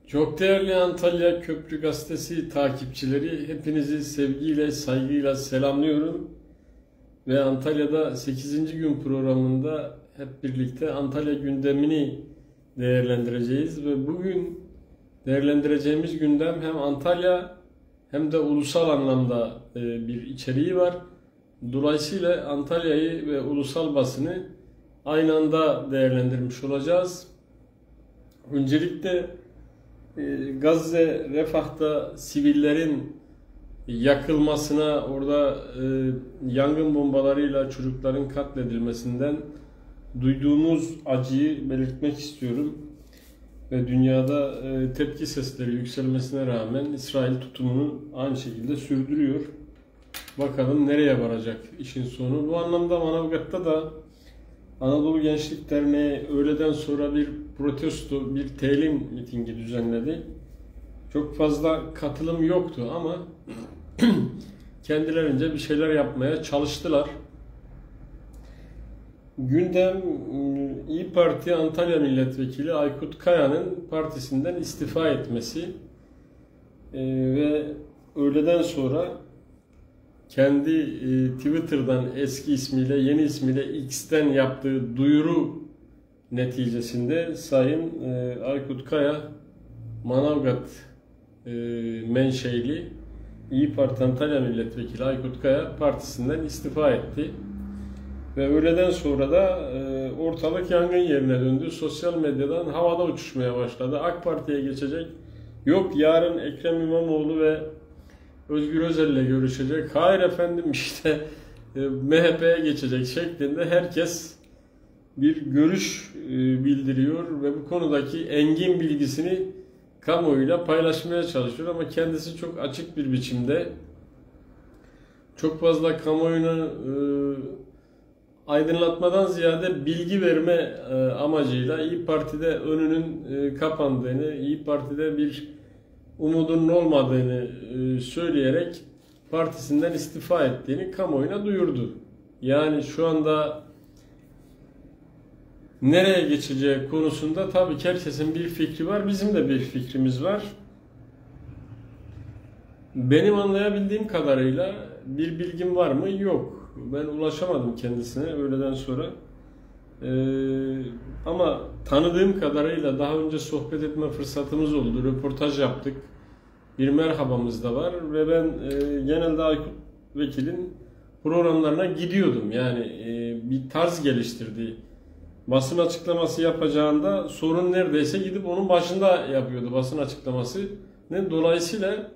Çok değerli Antalya Köprü Gazetesi takipçileri, hepinizi sevgiyle, saygıyla selamlıyorum. Ve Antalya'da 8. gün programında hep birlikte Antalya gündemini değerlendireceğiz. Ve bugün değerlendireceğimiz gündem hem Antalya hem de ulusal anlamda bir içeriği var. Dolayısıyla Antalya'yı ve ulusal basını aynı anda değerlendirmiş olacağız. Öncelikle Gazze, Refah'ta sivillerin yakılmasına, orada yangın bombalarıyla çocukların katledilmesinden duyduğumuz acıyı belirtmek istiyorum. Ve dünyada tepki sesleri yükselmesine rağmen İsrail tutumunu aynı şekilde sürdürüyor. Bakalım nereye varacak işin sonu. Bu anlamda Manavgat'ta da Anadolu Gençlik Derneği öğleden sonra bir protesto, bir telim mitingi düzenledi. Çok fazla katılım yoktu ama kendilerince bir şeyler yapmaya çalıştılar. Gündem İYİ Parti Antalya Milletvekili Aykut Kaya'nın partisinden istifa etmesi ve öğleden sonra kendi Twitter'dan eski ismiyle, yeni ismiyle X'ten yaptığı duyuru neticesinde Sayın Aykut Kaya, Manavgat menşeli İYİ Parti Antalya Milletvekili Aykut Kaya partisinden istifa etti. Ve öğleden sonra da ortalık yangın yerine döndü. Sosyal medyadan havada uçuşmaya başladı. AK Parti'ye geçecek. Yok yarın Ekrem İmamoğlu ve Özgür Özel'le görüşecek. Hayır efendim işte MHP'ye geçecek şeklinde herkes bir görüş bildiriyor ve bu konudaki engin bilgisini kamuoyuyla paylaşmaya çalışıyor ama kendisi çok açık bir biçimde çok fazla kamuoyunu aydınlatmadan ziyade bilgi verme amacıyla İYİ Parti'de önünün kapandığını, İYİ Parti'de bir umudunun olmadığını söyleyerek partisinden istifa ettiğini kamuoyuna duyurdu. Yani şu anda nereye geçeceği konusunda tabii ki herkesin bir fikri var. Bizim de bir fikrimiz var. Benim anlayabildiğim kadarıyla bir bilgim var mı? Yok. Ben ulaşamadım kendisine öğleden sonra. Ama tanıdığım kadarıyla daha önce sohbet etme fırsatımız oldu. Röportaj yaptık. Bir merhabamız da var ve ben genelde Aykut Vekil'in programlarına gidiyordum. Yani bir tarz geliştirdi. Basın açıklaması yapacağında sorun neredeyse gidip onun başında yapıyordu basın açıklaması. Dolayısıyla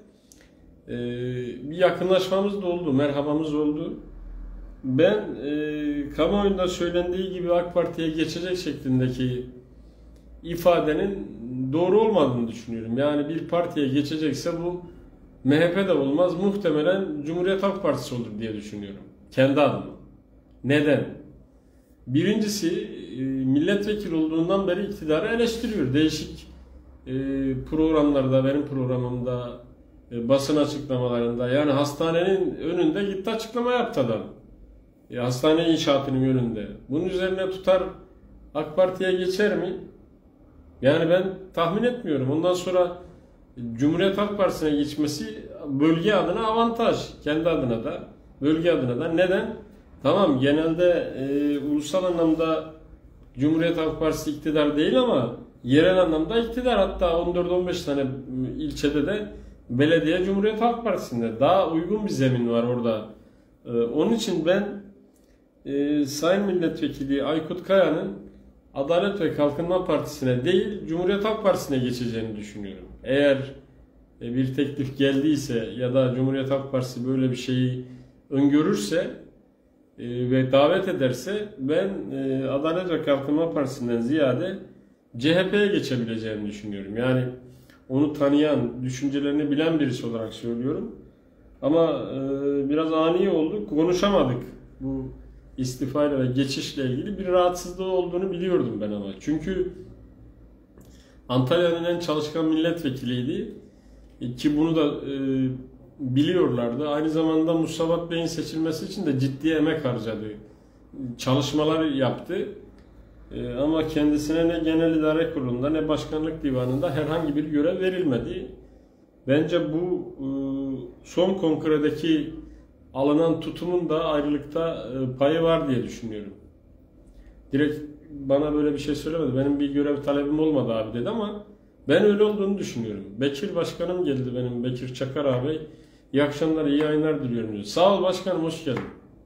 bir yakınlaşmamız da oldu, merhabamız oldu. Ben kamuoyunda söylendiği gibi AK Parti'ye geçecek şeklindeki ifadenin doğru olmadığını düşünüyorum. Yani bir partiye geçecekse bu MHP de olmaz, muhtemelen Cumhuriyet Halk Partisi olur diye düşünüyorum. Kendi adıma. Neden? Birincisi milletvekili olduğundan beri iktidarı eleştiriyor. Değişik programlarda, benim programımda, basın açıklamalarında, yani hastanenin önünde gitti açıklama yaptı adam. Hastane inşaatının önünde. Bunun üzerine tutar AK Parti'ye geçer mi? Yani ben tahmin etmiyorum. Ondan sonra Cumhuriyet Halk Partisi'ne geçmesi bölge adına avantaj. Kendi adına da, bölge adına da. Neden? Tamam, genelde ulusal anlamda Cumhuriyet Halk Partisi iktidar değil ama yerel anlamda iktidar. Hatta 14-15 tane ilçede de belediye Cumhuriyet Halk Partisi'nde. Daha uygun bir zemin var orada. Onun için ben Sayın Milletvekili Aykut Kaya'nın Adalet ve Kalkınma Partisi'ne değil Cumhuriyet Halk Partisi'ne geçeceğini düşünüyorum. Eğer bir teklif geldiyse ya da Cumhuriyet Halk Partisi böyle bir şeyi öngörürse ve davet ederse ben Adalet ve Kalkınma Partisi'nden ziyade CHP'ye geçebileceğini düşünüyorum. Yani onu tanıyan, düşüncelerini bilen birisi olarak söylüyorum. Ama biraz ani oldu, konuşamadık. Bu istifayla ve geçişle ilgili bir rahatsızlığı olduğunu biliyordum ben ama. Çünkü Antalya'nın en çalışkan milletvekiliydi ki bunu da biliyorlardı. Aynı zamanda Musavat Bey'in seçilmesi için de ciddi emek harcadı. Çalışmalar yaptı. Ama kendisine ne Genel İdare Kurulu'nda ne Başkanlık Divanı'nda herhangi bir görev verilmedi. Bence bu son kongredeki alınan tutumun da ayrılıkta payı var diye düşünüyorum. Direkt bana böyle bir şey söylemedi. Benim bir görev talebim olmadı abi dedi ama ben öyle olduğunu düşünüyorum. Bekir Başkanım geldi benim, Bekir Çakar abi. İyi akşamlar, iyi yayınlar diliyorum diyor. Sağ ol başkanım, hoş geldin.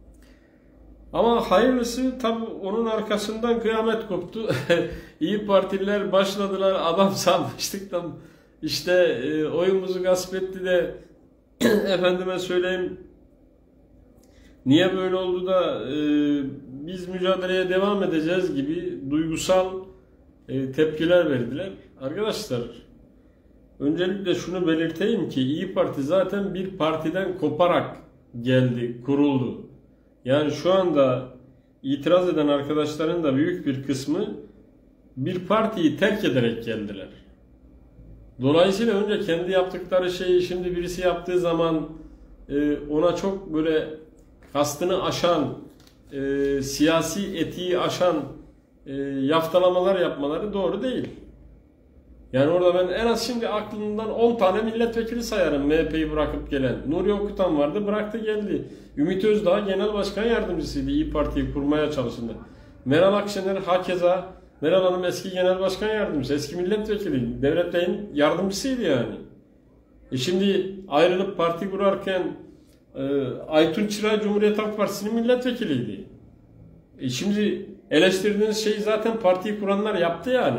Ama hayırlısı tabii onun arkasından kıyamet koptu. İyi Partililer başladılar, adam sanmıştıktan işte oyumuzu gasp etti de efendime söyleyeyim niye böyle oldu da biz mücadeleye devam edeceğiz gibi duygusal tepkiler verdiler. Arkadaşlar öncelikle şunu belirteyim ki İyi Parti zaten bir partiden koparak geldi, kuruldu. Yani şu anda itiraz eden arkadaşların da büyük bir kısmı bir partiyi terk ederek geldiler. Dolayısıyla önce kendi yaptıkları şeyi şimdi birisi yaptığı zaman ona çok böyle kastını aşan, siyasi etiği aşan yaftalamalar yapmaları doğru değil. Yani orada ben en az şimdi aklımdan 10 tane milletvekili sayarım MHP'yi bırakıp gelen. Nuri Okutan vardı, bıraktı geldi. Ümit Özdağ Genel Başkan Yardımcısıydı İyi Parti'yi kurmaya çalışında. Meral Akşener hakeza, Meral Hanım eski Genel Başkan Yardımcısı, eski milletvekili, Devlet Bey'in yardımcısıydı yani. Şimdi ayrılıp parti kurarken Aytun Çıray Cumhuriyet Halk Partisi'nin milletvekiliydi. Şimdi eleştirdiğiniz şeyi zaten partiyi kuranlar yaptı yani.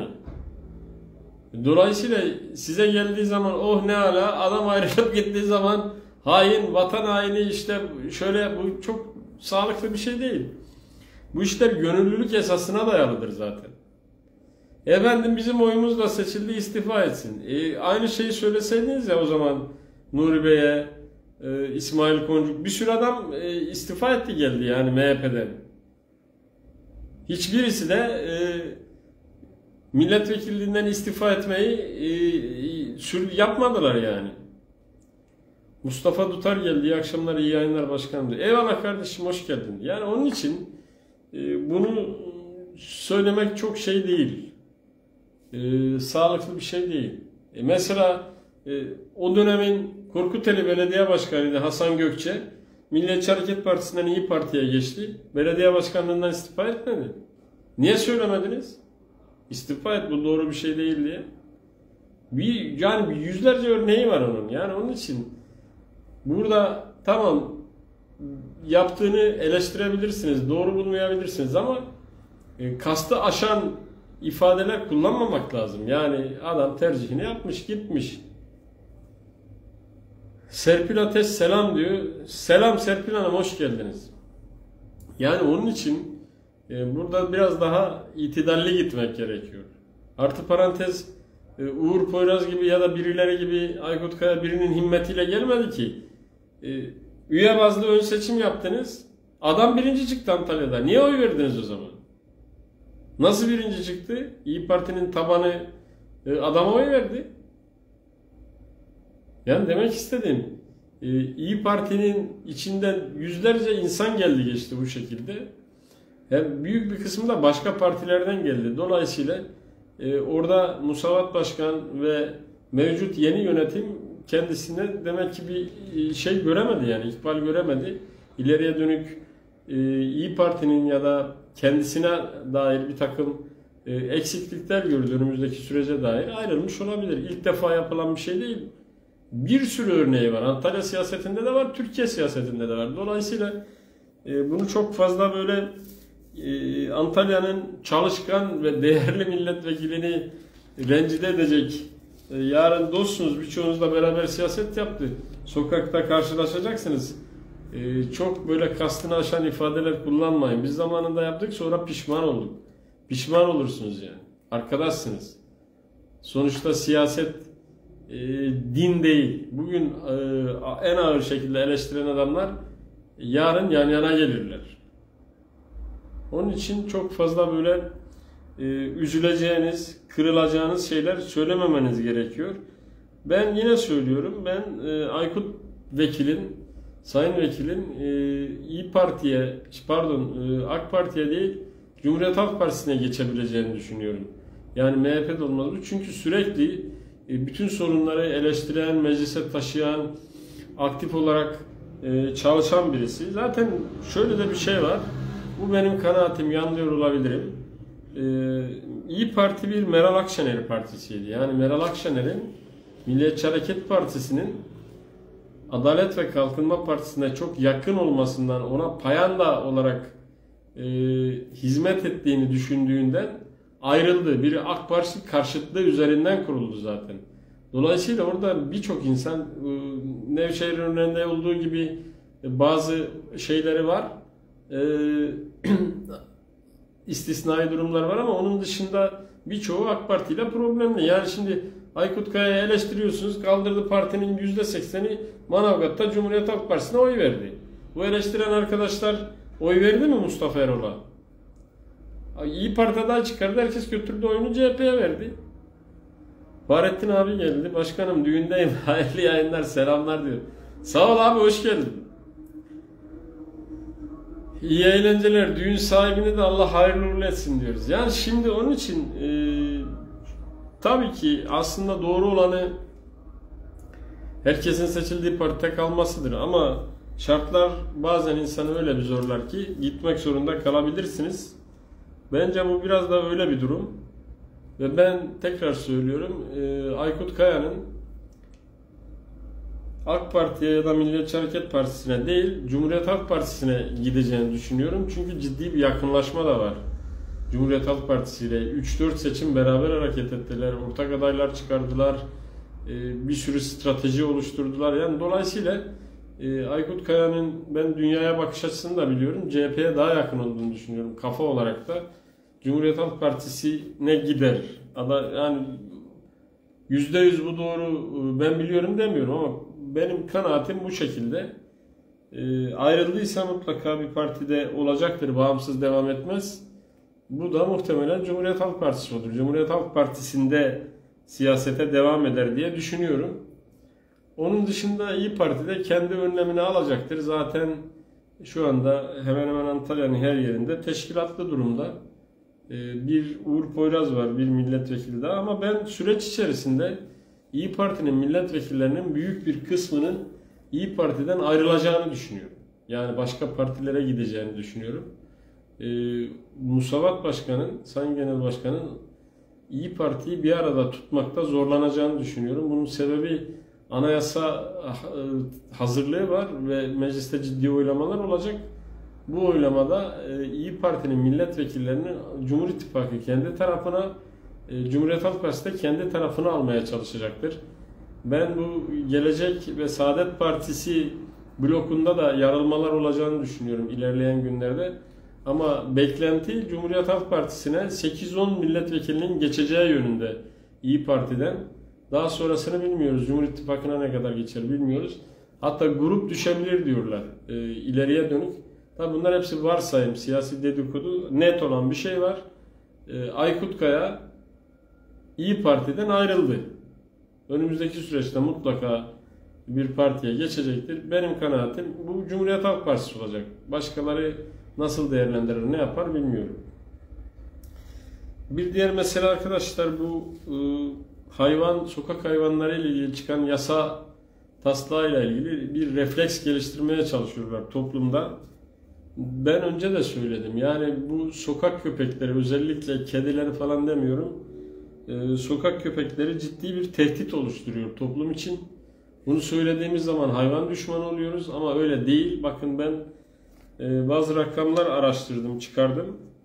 Dolayısıyla size geldiği zaman oh ne ala, adam ayrılıp gittiği zaman hain, vatan haini işte şöyle, bu çok sağlıklı bir şey değil. Bu işler gönüllülük esasına dayalıdır zaten. Efendim bizim oyumuzla seçildi, istifa etsin. Aynı şeyi söyleseydiniz ya o zaman Nuri Bey'e, İsmail Koncuk, bir sürü adam istifa etti geldi yani MHP'den. Hiçbirisi de milletvekilliğinden istifa etmeyi yapmadılar yani. Mustafa Dutar geldi. İyi akşamlar, iyi yayınlar başkanım diyor. Eyvallah kardeşim, hoş geldin. Yani onun için bunu söylemek çok şey değil. Sağlıklı bir şey değil. Mesela o dönemin Korkuteli Belediye Başkanı'ydı Hasan Gökçe. Milliyetçi Hareket Partisi'nden İyi Parti'ye geçti. Belediye başkanlığından istifa etmedi. Niye söylemediniz? İstifa et, bu doğru bir şey değil diye. Yani yüzlerce örneği var onun. Yani onun için burada tamam yaptığını eleştirebilirsiniz, doğru bulmayabilirsiniz ama kastı aşan ifadeler kullanmamak lazım. Yani adam tercihini yapmış, gitmiş. Serpil Ateş selam diyor. Selam Serpil Hanım, hoş geldiniz. Yani onun için burada biraz daha itidalli gitmek gerekiyor. Artı parantez Uğur Poyraz gibi ya da birileri gibi, Aykut Kaya birinin himmetiyle gelmedi ki. Üye bazlı ön seçim yaptınız. Adam birinci çıktı Antalya'da. Niye oy verdiniz o zaman? Nasıl birinci çıktı? İyi Parti'nin tabanı adama oy verdi. Yani demek istediğim İyi Parti'nin içinden yüzlerce insan geldi geçti bu şekilde. Yani büyük bir kısmı da başka partilerden geldi. Dolayısıyla orada Musavat Başkan ve mevcut yeni yönetim kendisine demek ki bir şey göremedi, yani ikbal göremedi. İleriye dönük İyi Parti'nin ya da kendisine dair bir takım eksiklikler gördü, önümüzdeki sürece dair ayrılmış olabilir. İlk defa yapılan bir şey değil. Bir sürü örneği var. Antalya siyasetinde de var, Türkiye siyasetinde de var. Dolayısıyla bunu çok fazla böyle Antalya'nın çalışkan ve değerli milletvekilini rencide edecek, yarın dostsunuz, birçoğunuzla beraber siyaset yaptı, sokakta karşılaşacaksınız. Çok böyle kastını aşan ifadeler kullanmayın. Biz zamanında yaptık, sonra pişman olduk. Pişman olursunuz yani. Arkadaşsınız. Sonuçta siyaset din değil. Bugün en ağır şekilde eleştiren adamlar yarın yan yana gelirler. Onun için çok fazla böyle üzüleceğiniz, kırılacağınız şeyler söylememeniz gerekiyor. Ben yine söylüyorum, ben Aykut Vekil'in, Sayın Vekil'in İyi Parti'ye, pardon AK Parti'ye değil, Cumhuriyet Halk Partisi'ne geçebileceğini düşünüyorum. Yani MHP'de olmaz bu. Çünkü sürekli bütün sorunları eleştiren, meclise taşıyan, aktif olarak çalışan birisi. Zaten şöyle de bir şey var. Bu benim kanaatim, yanılıyor olabilirim. İyi Parti bir Meral Akşener partisiydi. Yani Meral Akşener'in Milliyetçi Hareket Partisi'nin Adalet ve Kalkınma Partisi'ne çok yakın olmasından, ona payanda olarak hizmet ettiğini düşündüğünden ayrıldı. Biri AK Parti karşıtlığı üzerinden kuruldu zaten. Dolayısıyla orada birçok insan Nevşehir örneğinde olduğu gibi bazı şeyleri var. İstisnai durumlar var ama onun dışında birçoğu AK Parti ile problemli. Yani şimdi Aykut Kaya'yı eleştiriyorsunuz. Kaldırdı, partinin %80'i Manavgat'ta Cumhuriyet Halk Partisi'ne oy verdi. Bu eleştiren arkadaşlar oy verdi mi Mustafa Erol'a? İyi Parti daha çıkardı. Herkes götürdü oyunu CHP'ye verdi. Fahrettin abi geldi. Başkanım düğündeyim. Hayırlı yayınlar, selamlar diyor. Sağ ol abi, hoş geldin. İyi eğlenceler. Düğün sahibine de Allah hayırlı uğurlu etsin diyoruz. Yani şimdi onun için tabii ki aslında doğru olanı herkesin seçildiği partide kalmasıdır. Ama şartlar bazen insanı öyle bir zorlar ki gitmek zorunda kalabilirsiniz. Bence bu biraz da öyle bir durum. Ve ben tekrar söylüyorum, Aykut Kaya'nın AK Parti'ye ya da Milliyetçi Hareket Partisi'ne değil, Cumhuriyet Halk Partisi'ne gideceğini düşünüyorum. Çünkü ciddi bir yakınlaşma da var. Cumhuriyet Halk Partisi ile 3-4 seçim beraber hareket ettiler, ortak adaylar çıkardılar, bir sürü strateji oluşturdular. Yani dolayısıyla Aykut Kaya'nın ben dünyaya bakış açısını da biliyorum, CHP'ye daha yakın olduğunu düşünüyorum. Kafa olarak da Cumhuriyet Halk Partisi'ne gider. Yani %100 bu doğru ben biliyorum demiyorum ama benim kanaatim bu şekilde. Ayrıldıysa mutlaka bir partide olacaktır, bağımsız devam etmez. Bu da muhtemelen Cumhuriyet Halk Partisi olur. Cumhuriyet Halk Partisi'nde siyasete devam eder diye düşünüyorum. Onun dışında İyi Parti'de kendi önlemini alacaktır. Zaten şu anda hemen hemen Antalya'nın her yerinde teşkilatlı durumda. Bir Uğur Poyraz var, bir milletvekili daha, ama ben süreç içerisinde İyi Parti'nin milletvekillerinin büyük bir kısmının İyi Parti'den ayrılacağını düşünüyorum. Yani başka partilere gideceğini düşünüyorum. Musavat Başkan'ın, Sayın Genel Başkan'ın İyi Parti'yi bir arada tutmakta zorlanacağını düşünüyorum. Bunun sebebi anayasa hazırlığı var ve mecliste ciddi oylamalar olacak. Bu oylamada İyi Parti'nin milletvekillerini Cumhur İttifakı kendi tarafına, Cumhuriyet Halk Partisi de kendi tarafına almaya çalışacaktır. Ben bu Gelecek ve Saadet Partisi blokunda da yarılmalar olacağını düşünüyorum ilerleyen günlerde. Ama beklenti Cumhuriyet Halk Partisi'ne 8-10 milletvekilinin geçeceği yönünde İyi Parti'den. Daha sonrasını bilmiyoruz. Cumhur İttifakı'na ne kadar geçer bilmiyoruz. Hatta grup düşebilir diyorlar ileriye dönük. Tabi bunlar hepsi varsayım, siyasi dedikodu. Net olan bir şey var. Aykut Kaya İyi Parti'den ayrıldı. Önümüzdeki süreçte mutlaka bir partiye geçecektir. Benim kanaatim bu Cumhuriyet Halk Partisi olacak. Başkaları nasıl değerlendirir, ne yapar bilmiyorum. Bir diğer mesele arkadaşlar, bu sokak hayvanları ile ilgili çıkan yasa taslağıyla ilgili bir refleks geliştirmeye çalışıyorlar toplumda. Ben önce de söyledim. Yani bu sokak köpekleri, özellikle kedileri falan demiyorum. Sokak köpekleri ciddi bir tehdit oluşturuyor toplum için. Bunu söylediğimiz zaman hayvan düşmanı oluyoruz ama öyle değil. Bakın ben bazı rakamlar araştırdım, çıkardım.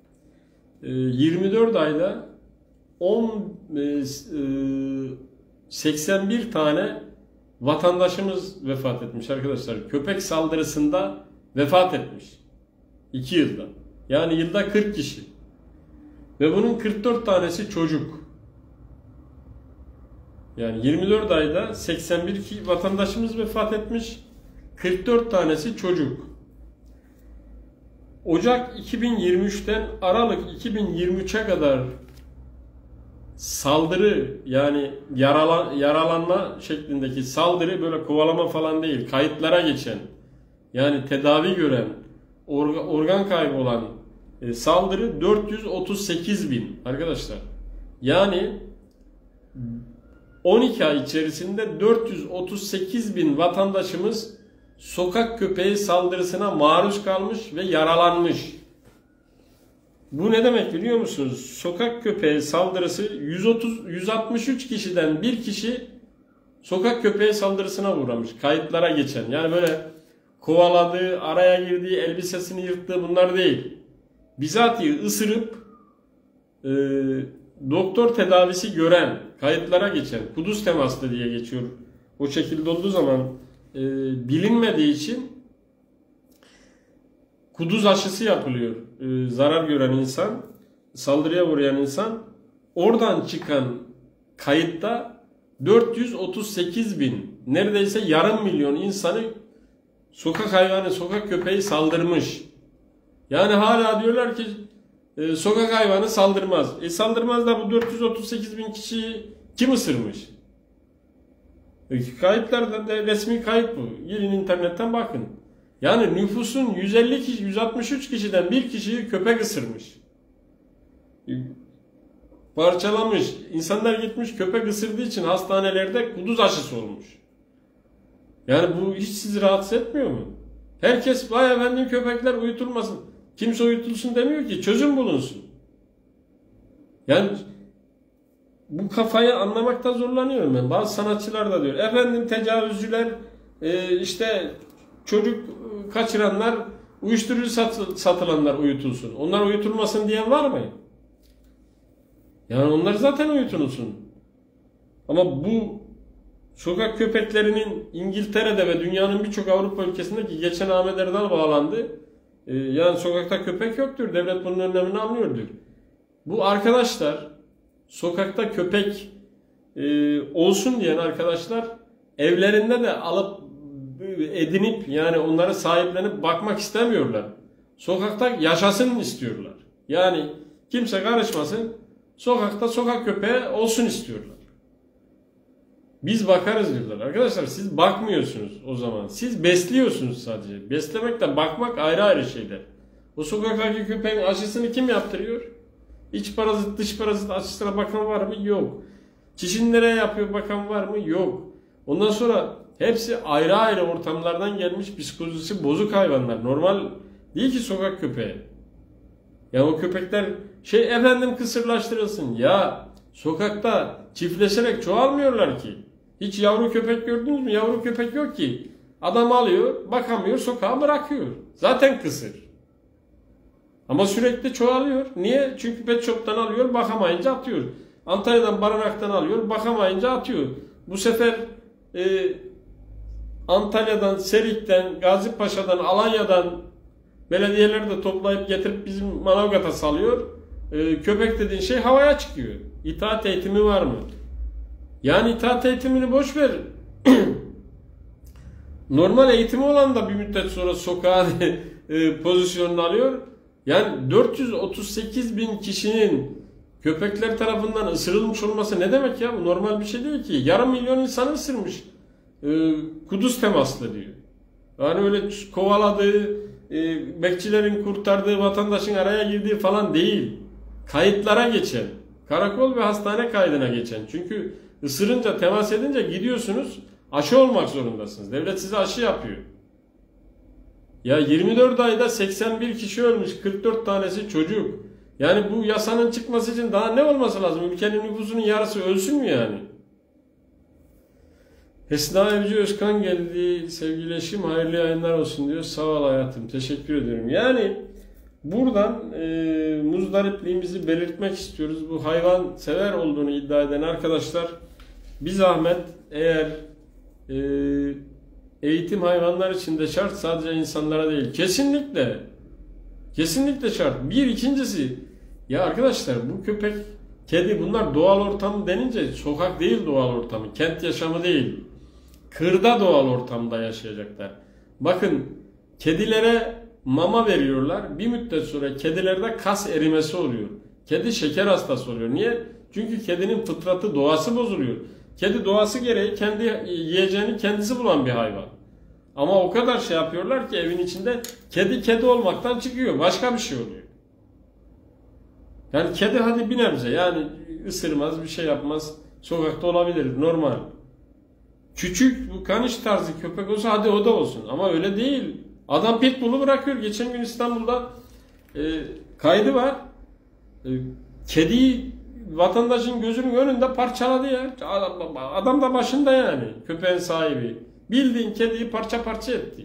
24 ayda 81 tane vatandaşımız vefat etmiş arkadaşlar. Köpek saldırısında vefat etmiş. 2 yılda. Yani yılda 40 kişi. Ve bunun 44 tanesi çocuk. Yani 24 ayda 81 vatandaşımız vefat etmiş. 44 tanesi çocuk. Ocak 2023'ten Aralık 2023'e kadar saldırı, yani yaralanma şeklindeki saldırı, böyle kovalama falan değil, kayıtlara geçen, yani tedavi gören, organ kaybı olan saldırı 438 bin arkadaşlar. Yani 12 ay içerisinde 438 bin vatandaşımız sokak köpeği saldırısına maruz kalmış ve yaralanmış. Bu ne demek biliyor musunuz? Sokak köpeği saldırısı 163 kişiden bir kişi sokak köpeği saldırısına uğramış. Kayıtlara geçen. Yani böyle kovaladığı, araya girdiği, elbisesini yırttığı bunlar değil. Bizatihi ısırıp doktor tedavisi gören, kayıtlara geçen, kuduz temaslı diye geçiyor. O şekilde olduğu zaman bilinmediği için kuduz aşısı yapılıyor. Zarar gören insan, saldırıya uğrayan insan, oradan çıkan kayıtta 438 bin, neredeyse yarım milyon insanı sokak hayvanı, sokak köpeği saldırmış. Yani hala diyorlar ki sokak hayvanı saldırmaz. Saldırmaz da bu 438 bin kişiyi kim ısırmış? Kayıtlarda da resmi kayıt bu. Girin internetten bakın. Yani nüfusun 150 kişi, 163 kişiden bir kişiyi köpek ısırmış. Parçalamış. İnsanlar gitmiş köpek ısırdığı için hastanelerde kuduz aşısı olmuş. Yani bu hiç sizi rahatsız etmiyor mu? Herkes vay efendim köpekler uyutulmasın. Kimse uyutulsun demiyor ki, çözüm bulunsun. Yani bu kafayı anlamakta zorlanıyorum ben. Bazı sanatçılar da diyor. Efendim tecavüzcüler, işte çocuk kaçıranlar, uyuşturucu satılanlar uyutulsun. Onlar uyutulmasın diyen var mı? Yani onlar zaten uyutulsun. Ama bu sokak köpeklerinin İngiltere'de ve dünyanın birçok Avrupa ülkesindeki geçen Ahmet Erdal bağlandı. Yani sokakta köpek yoktur. Devlet bunun önlemini alıyordur. Bu arkadaşlar sokakta köpek olsun diyen arkadaşlar evlerinde de alıp edinip yani onları sahiplenip bakmak istemiyorlar. Sokakta yaşasın istiyorlar. Yani kimse karışmasın. Sokakta sokak köpeği olsun istiyorlar. Biz bakarız diyorlar. Arkadaşlar siz bakmıyorsunuz o zaman. Siz besliyorsunuz sadece. Beslemekle bakmak ayrı ayrı şeyler. O sokaktaki köpeğin aşısını kim yaptırıyor? İç parazit, dış parazit aşısına bakan var mı? Yok. Çişini nereye yapıyor bakan var mı? Yok. Ondan sonra hepsi ayrı ayrı ortamlardan gelmiş psikolojisi bozuk hayvanlar. Normal değil ki sokak köpeği. Ya o köpekler efendim kısırlaştırılsın. Ya sokakta çiftleşerek çoğalmıyorlar ki. Hiç yavru köpek gördünüz mü? Yavru köpek yok ki. Adam alıyor, bakamıyor, sokağa bırakıyor. Zaten kısır. Ama sürekli çoğalıyor. Niye? Çünkü pet shop'tan alıyor, bakamayınca atıyor. Antalya'dan, barınaktan alıyor, bakamayınca atıyor. Bu sefer Antalya'dan, Serik'ten, Gazipaşa'dan, Alanya'dan belediyeler de toplayıp getirip bizim Manavgat'a salıyor. Köpek dediğin şey havaya çıkıyor. İtaat eğitimi var mı? Yani itaat eğitimini boş ver. Normal eğitimi olan da bir müddet sonra sokağa pozisyonunu alıyor. Yani 438 bin kişinin köpekler tarafından ısırılmış olması ne demek ya? Bu normal bir şey değil ki. Yarım milyon insanı ısırmış. Kuduz temaslı diyor. Yani öyle kovaladığı, bekçilerin kurtardığı, vatandaşın araya girdiği falan değil. Kayıtlara geçen, karakol ve hastane kaydına geçen. Çünkü ısırınca, temas edince gidiyorsunuz, aşı olmak zorundasınız. Devlet size aşı yapıyor. Ya 24 ayda 81 kişi ölmüş, 44 tanesi çocuk. Yani bu yasanın çıkması için daha ne olması lazım? Ülkenin nüfusunun yarısı ölsün mü yani? Esna Evci Özkan geldi. Sevgili eşim hayırlı yayınlar olsun diyor. Sağ ol hayatım. Teşekkür ediyorum. Yani buradan muzdaripliğimizi belirtmek istiyoruz. Bu hayvan sever olduğunu iddia eden arkadaşlar bir zahmet eğer eğitim hayvanlar için de şart, sadece insanlara değil. Kesinlikle. Kesinlikle şart. İkincisi ya arkadaşlar bu köpek, kedi bunlar doğal ortam denince sokak değil doğal ortamı. Kent yaşamı değil. Kırda doğal ortamda yaşayacaklar. Bakın kedilere mama veriyorlar. Bir müddet sonra kedilerde kas erimesi oluyor. Kedi şeker hastası oluyor. Niye? Çünkü kedinin fıtratı, doğası bozuluyor. Kedi doğası gereği kendi yiyeceğini kendisi bulan bir hayvan. Ama o kadar şey yapıyorlar ki evin içinde kedi olmaktan çıkıyor. Başka bir şey oluyor. Yani kedi hadi bir nebze, yani ısırmaz, bir şey yapmaz. Sokakta olabilir, normal. Küçük bu kaniş tarzı köpek olsa hadi o da olsun. Ama öyle değil. Adam pitbull'u bırakıyor. Geçen gün İstanbul'da kaydı var. Kediyi vatandaşın gözünün önünde parçaladı ya. Adam da başında yani. Köpeğin sahibi. Bildiğin kediyi parça parça etti.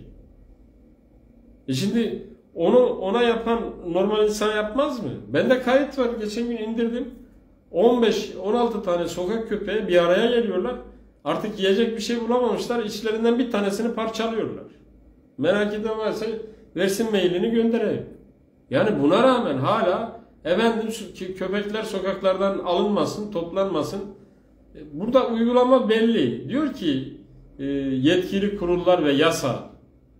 Şimdi ona yapan normal insan yapmaz mı? Bende kayıt var. Geçen gün indirdim. 15-16 tane sokak köpeği bir araya geliyorlar. Artık yiyecek bir şey bulamamışlar. İçlerinden bir tanesini parçalıyorlar. Merak eden varsa versin mailini göndereyim. Yani buna rağmen hala efendim köpekler sokaklardan alınmasın, toplanmasın. Burada uygulama belli. Diyor ki yetkili kurullar ve yasa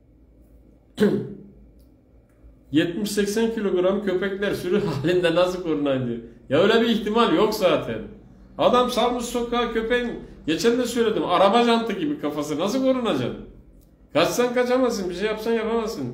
70-80 kilogram köpekler sürü halinde nasıl korunay diyor. Ya öyle bir ihtimal yok zaten. Adam salmış sokağa köpeğin, geçen de söyledim, araba jantı gibi kafası, nasıl korunacaksın? Kaçsan kaçamazsın, bir şey yapsan yapamazsın.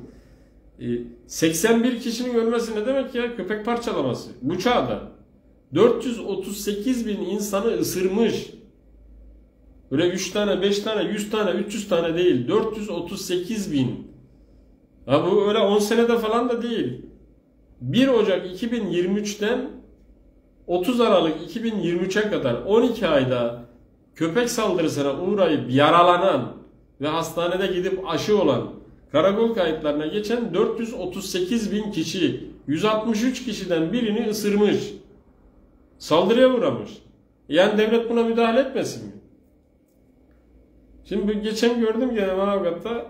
81 kişinin ölmesi ne demek ya? Köpek parçalaması. Bu çağda 438 bin insanı ısırmış. Böyle 3 tane, 5 tane, 100 tane, 300 tane değil. 438 bin. Ha bu öyle 10 senede falan da değil. 1 Ocak 2023'ten 30 Aralık 2023'e kadar 12 ayda köpek saldırısına uğrayıp yaralanan ve hastanede gidip aşı olan, karakol kayıtlarına geçen 438 bin kişi, 163 kişiden birini ısırmış. Saldırıya uğramış. Yani devlet buna müdahale etmesin mi? Şimdi geçen gördüm gene Manavgat'ta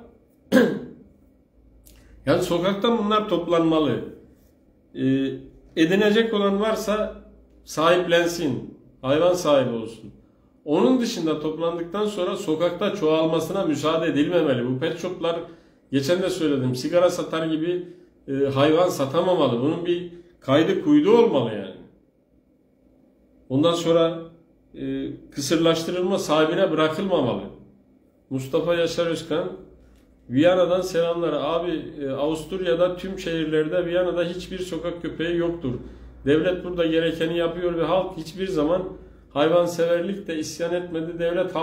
yani sokakta bunlar toplanmalı. Edinecek olan varsa sahiplensin. Hayvan sahibi olsun. Onun dışında toplandıktan sonra sokakta çoğalmasına müsaade edilmemeli. Bu pet shoplar, geçen de söyledim, sigara satar gibi hayvan satamamalı. Bunun bir kaydı kuydu olmalı yani. Ondan sonra kısırlaştırılma, sahibine bırakılmamalı. Mustafa Yaşar Özkan, Viyana'dan selamlar. Abi Avusturya'da tüm şehirlerde, Viyana'da hiçbir sokak köpeği yoktur. Devlet burada gerekeni yapıyor ve halk hiçbir zaman hayvanseverlikle isyan etmedi.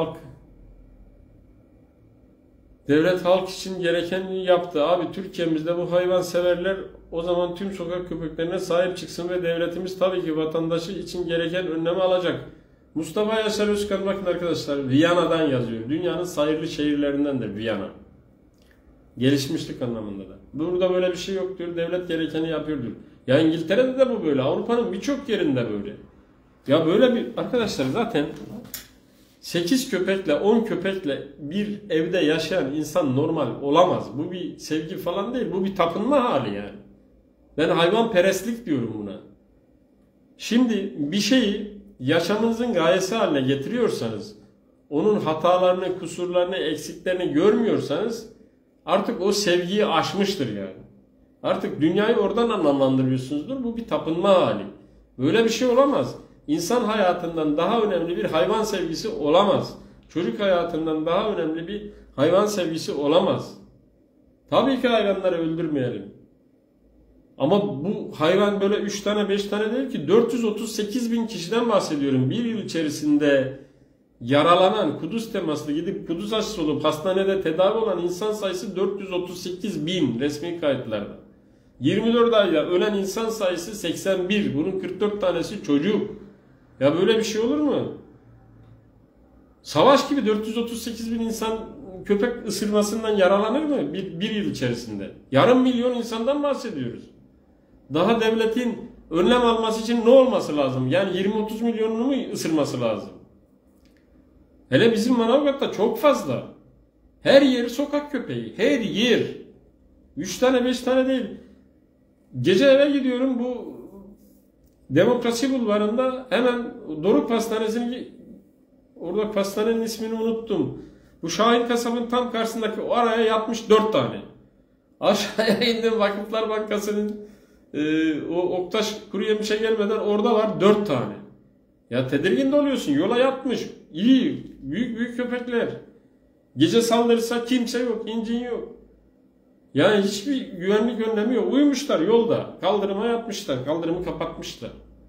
Devlet halk için gerekeni yaptı. Abi Türkiye'mizde bu hayvanseverler o zaman tüm sokak köpeklerine sahip çıksın ve devletimiz tabii ki vatandaşı için gereken önlemi alacak. Mustafa Yaşar Özkan, bakın arkadaşlar, Viyana'dan yazıyor. Dünyanın sayılı şehirlerindendir Viyana. Gelişmişlik anlamında da. Burada böyle bir şey yok diyor. Devlet gerekeni yapıyor diyor. Ya İngiltere'de de bu böyle. Avrupa'nın birçok yerinde böyle. Ya böyle bir, arkadaşlar zaten 8 köpekle 10 köpekle bir evde yaşayan insan normal olamaz. Bu bir sevgi falan değil. Bu bir tapınma hali yani. Ben hayvanperestlik diyorum buna. Şimdi bir şeyi yaşamınızın gayesi haline getiriyorsanız, onun hatalarını, kusurlarını, eksiklerini görmüyorsanız artık o sevgiyi aşmıştır yani. Artık dünyayı oradan anlamlandırıyorsunuzdur. Bu bir tapınma hali. Böyle bir şey olamaz. İnsan hayatından daha önemli bir hayvan sevgisi olamaz. Çocuk hayatından daha önemli bir hayvan sevgisi olamaz. Tabii ki hayvanları öldürmeyelim. Ama bu hayvan böyle 3 tane 5 tane değil ki, 438 bin kişiden bahsediyorum. Bir yıl içerisinde yaralanan, kuduz temaslı gidip kuduz aşısı olup hastanede tedavi olan insan sayısı 438 bin resmi kayıtlarda. 24 ayda ölen insan sayısı 81. Bunun 44 tanesi çocuk. Ya böyle bir şey olur mu? Savaş gibi 438 bin insan köpek ısırmasından yaralanır mı bir yıl içerisinde? Yarım milyon insandan bahsediyoruz. Daha devletin önlem alması için ne olması lazım? Yani 20-30 milyonunu mu ısırması lazım? Hele bizim Manavgat'ta çok fazla. Her yer sokak köpeği. Her yer. 3 tane 5 tane değil. Gece eve gidiyorum, bu Demokrasi Bulvarı'nda hemen Doruk Pastanesi'nin, orada pastanenin ismini unuttum. Bu Şahin Kasab'ın tam karşısındaki o araya yatmış 4 tane. Aşağıya indim, Vakıflar Bankası'nın o Oktaş Kuruyemiş'e gelmeden orada var 4 tane. Ya tedirgin de oluyorsun. Yola yatmış. İyi. Büyük büyük köpekler. Gece saldırırsa kimse yok. İncin yok. Yani hiçbir güvenlik önlemi yok. Uyumuşlar yolda. Kaldırıma yatmışlar. Kaldırımı kapatmışlar.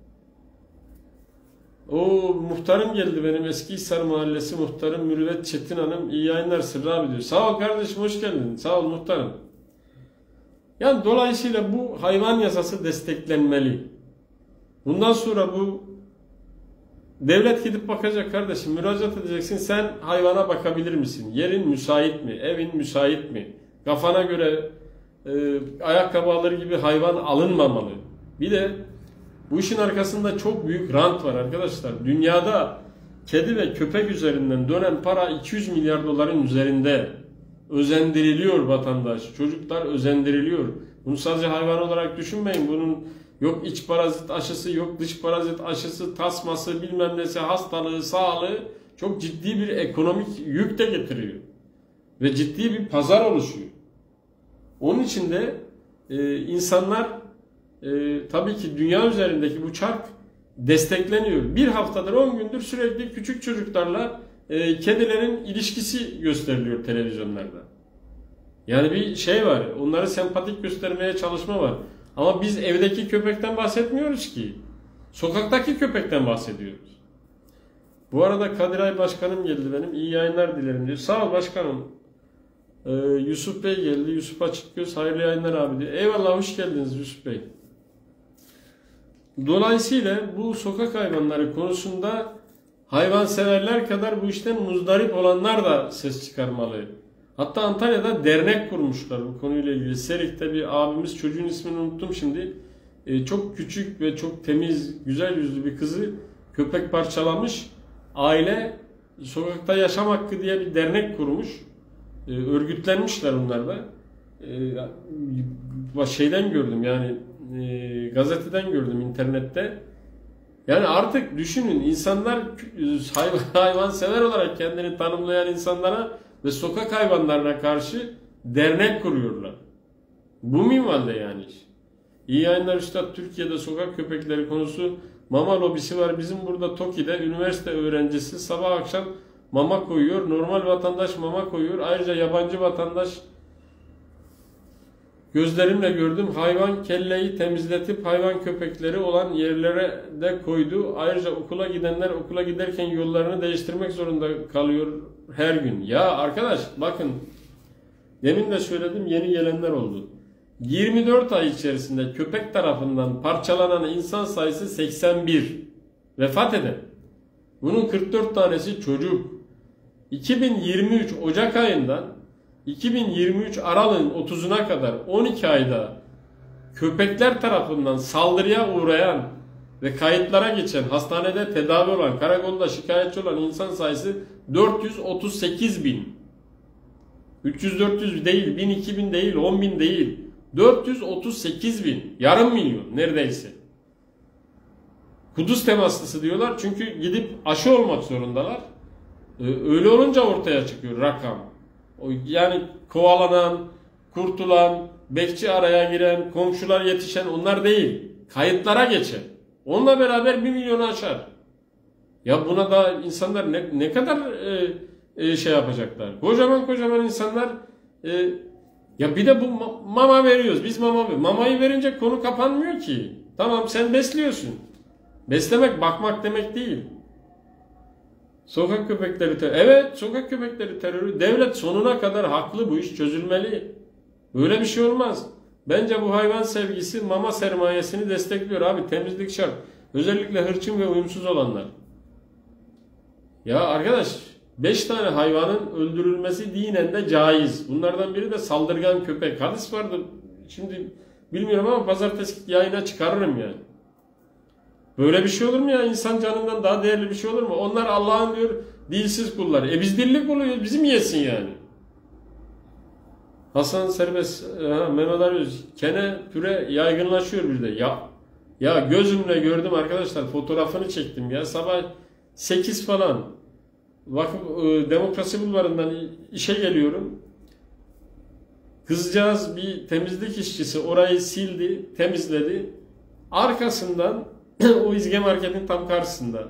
O muhtarım geldi, benim Eskihisar Mahallesi muhtarım Mürüvvet Çetin Hanım. İyi yayınlar Sırrı abi diyor. Sağ ol kardeşim, hoş geldin. Sağ ol muhtarım. Yani dolayısıyla bu hayvan yasası desteklenmeli. Bundan sonra bu devlet gidip bakacak kardeşim, müracaat edeceksin, sen hayvana bakabilir misin? Yerin müsait mi? Evin müsait mi? Kafana göre ayakkabı alır gibi hayvan alınmamalı. Bir de bu işin arkasında çok büyük rant var arkadaşlar. Dünyada kedi ve köpek üzerinden dönen para 200 milyar doların üzerinde. Özendiriliyor vatandaş. Çocuklar özendiriliyor. Bunu sadece hayvan olarak düşünmeyin. Bunun yok iç parazit aşısı, yok dış parazit aşısı, tasması, bilmem nesi, hastalığı, sağlığı çok ciddi bir ekonomik yük de getiriyor. Ve ciddi bir pazar oluşuyor. Onun için de insanlar tabii ki dünya üzerindeki bu çark destekleniyor. Bir haftadır 10 gündür sürekli küçük çocuklarla kedilerin ilişkisi gösteriliyor televizyonlarda. Yani bir şey var. Onları sempatik göstermeye çalışma var. Ama biz evdeki köpekten bahsetmiyoruz ki. Sokaktaki köpekten bahsediyoruz. Bu arada Kadiray Başkanım geldi benim. İyi yayınlar dilerim diyor. Sağ ol başkanım. Yusuf Bey geldi. Yusuf Açıkgöz. Hayırlı yayınlar abi diyor. Eyvallah, hoş geldiniz Yusuf Bey. Dolayısıyla bu sokak hayvanları konusunda hayvanseverler kadar bu işten muzdarip olanlar da ses çıkarmalı. Hatta Antalya'da dernek kurmuşlar bu konuyla ilgili. Serik'te bir abimiz, çocuğun ismini unuttum şimdi. Çok küçük ve çok temiz, güzel yüzlü bir kızı köpek parçalamış. Aile sokakta yaşam hakkı diye bir dernek kurmuş. Örgütlenmişler onlar da. Şeyden gördüm yani, gazeteden gördüm internette. Yani artık düşünün, insanlar hayvansever olarak kendini tanımlayan insanlara ve sokak hayvanlarına karşı dernek kuruyorlar. Bu minvalde yani iş. İyi yayınlar üstad. Türkiye'de sokak köpekleri konusu mama lobisi var. Bizim burada TOKİ'de üniversite öğrencisi sabah akşam mama koyuyor. Normal vatandaş mama koyuyor. Ayrıca yabancı vatandaş, gözlerimle gördüm, hayvan kelleyi temizletip hayvan köpekleri olan yerlere de koydu. Ayrıca okula gidenler okula giderken yollarını değiştirmek zorunda kalıyor her gün. Ya arkadaş bakın, demin de söyledim, yeni gelenler oldu. 24 ay içerisinde köpek tarafından parçalanan insan sayısı 81. Vefat eden. Bunun 44 tanesi çocuk. 2023 Ocak ayından 2023 Aralık'ın 30'una kadar 12 ayda köpekler tarafından saldırıya uğrayan ve kayıtlara geçen, hastanede tedavi olan, karakolda şikayetçi olan insan sayısı 438 bin. 300-400 değil, 1000-2000 değil, 10.000 değil. 438 bin. Yarım milyon neredeyse. Kuduz temaslısı diyorlar çünkü gidip aşı olmak zorundalar. Öyle olunca ortaya çıkıyor rakam. Yani kovalanan, kurtulan, bekçi araya giren, komşular yetişen onlar değil. Kayıtlara geçen. Onunla beraber 1 milyonu aşar. Ya buna da insanlar ne kadar şey yapacaklar. Kocaman insanlar ya bir de bu mama veriyoruz. Biz mamayı verince konu kapanmıyor ki. Tamam, sen besliyorsun. Beslemek bakmak demek değil. Sokak köpekleri terörü. Evet, sokak köpekleri terörü. Devlet sonuna kadar haklı, bu iş çözülmeli. Böyle bir şey olmaz. Bence bu hayvan sevgisi mama sermayesini destekliyor abi. Temizlik şart. Özellikle hırçın ve uyumsuz olanlar. Ya arkadaş, 5 tane hayvanın öldürülmesi dinen de caiz. Bunlardan biri de saldırgan köpek. Hadis vardı. Şimdi bilmiyorum ama pazartesi yayına çıkarırım yani. Böyle bir şey olur mu ya? İnsan canından daha değerli bir şey olur mu? Onlar Allah'ın diyor dilsiz kulları. Biz dilli kuluyuz. Bizi mi yesin yani? Hasan Serbest, Mehmet Ali Öz, kene türe yaygınlaşıyor bir de. Ya gözümle gördüm arkadaşlar. Fotoğrafını çektim ya. Sabah 8 falan. Demokrasi Bulvarı'ndan işe geliyorum. Kızcağız, bir temizlik işçisi, orayı sildi, temizledi. Arkasından o İzge Market'in tam karşısında.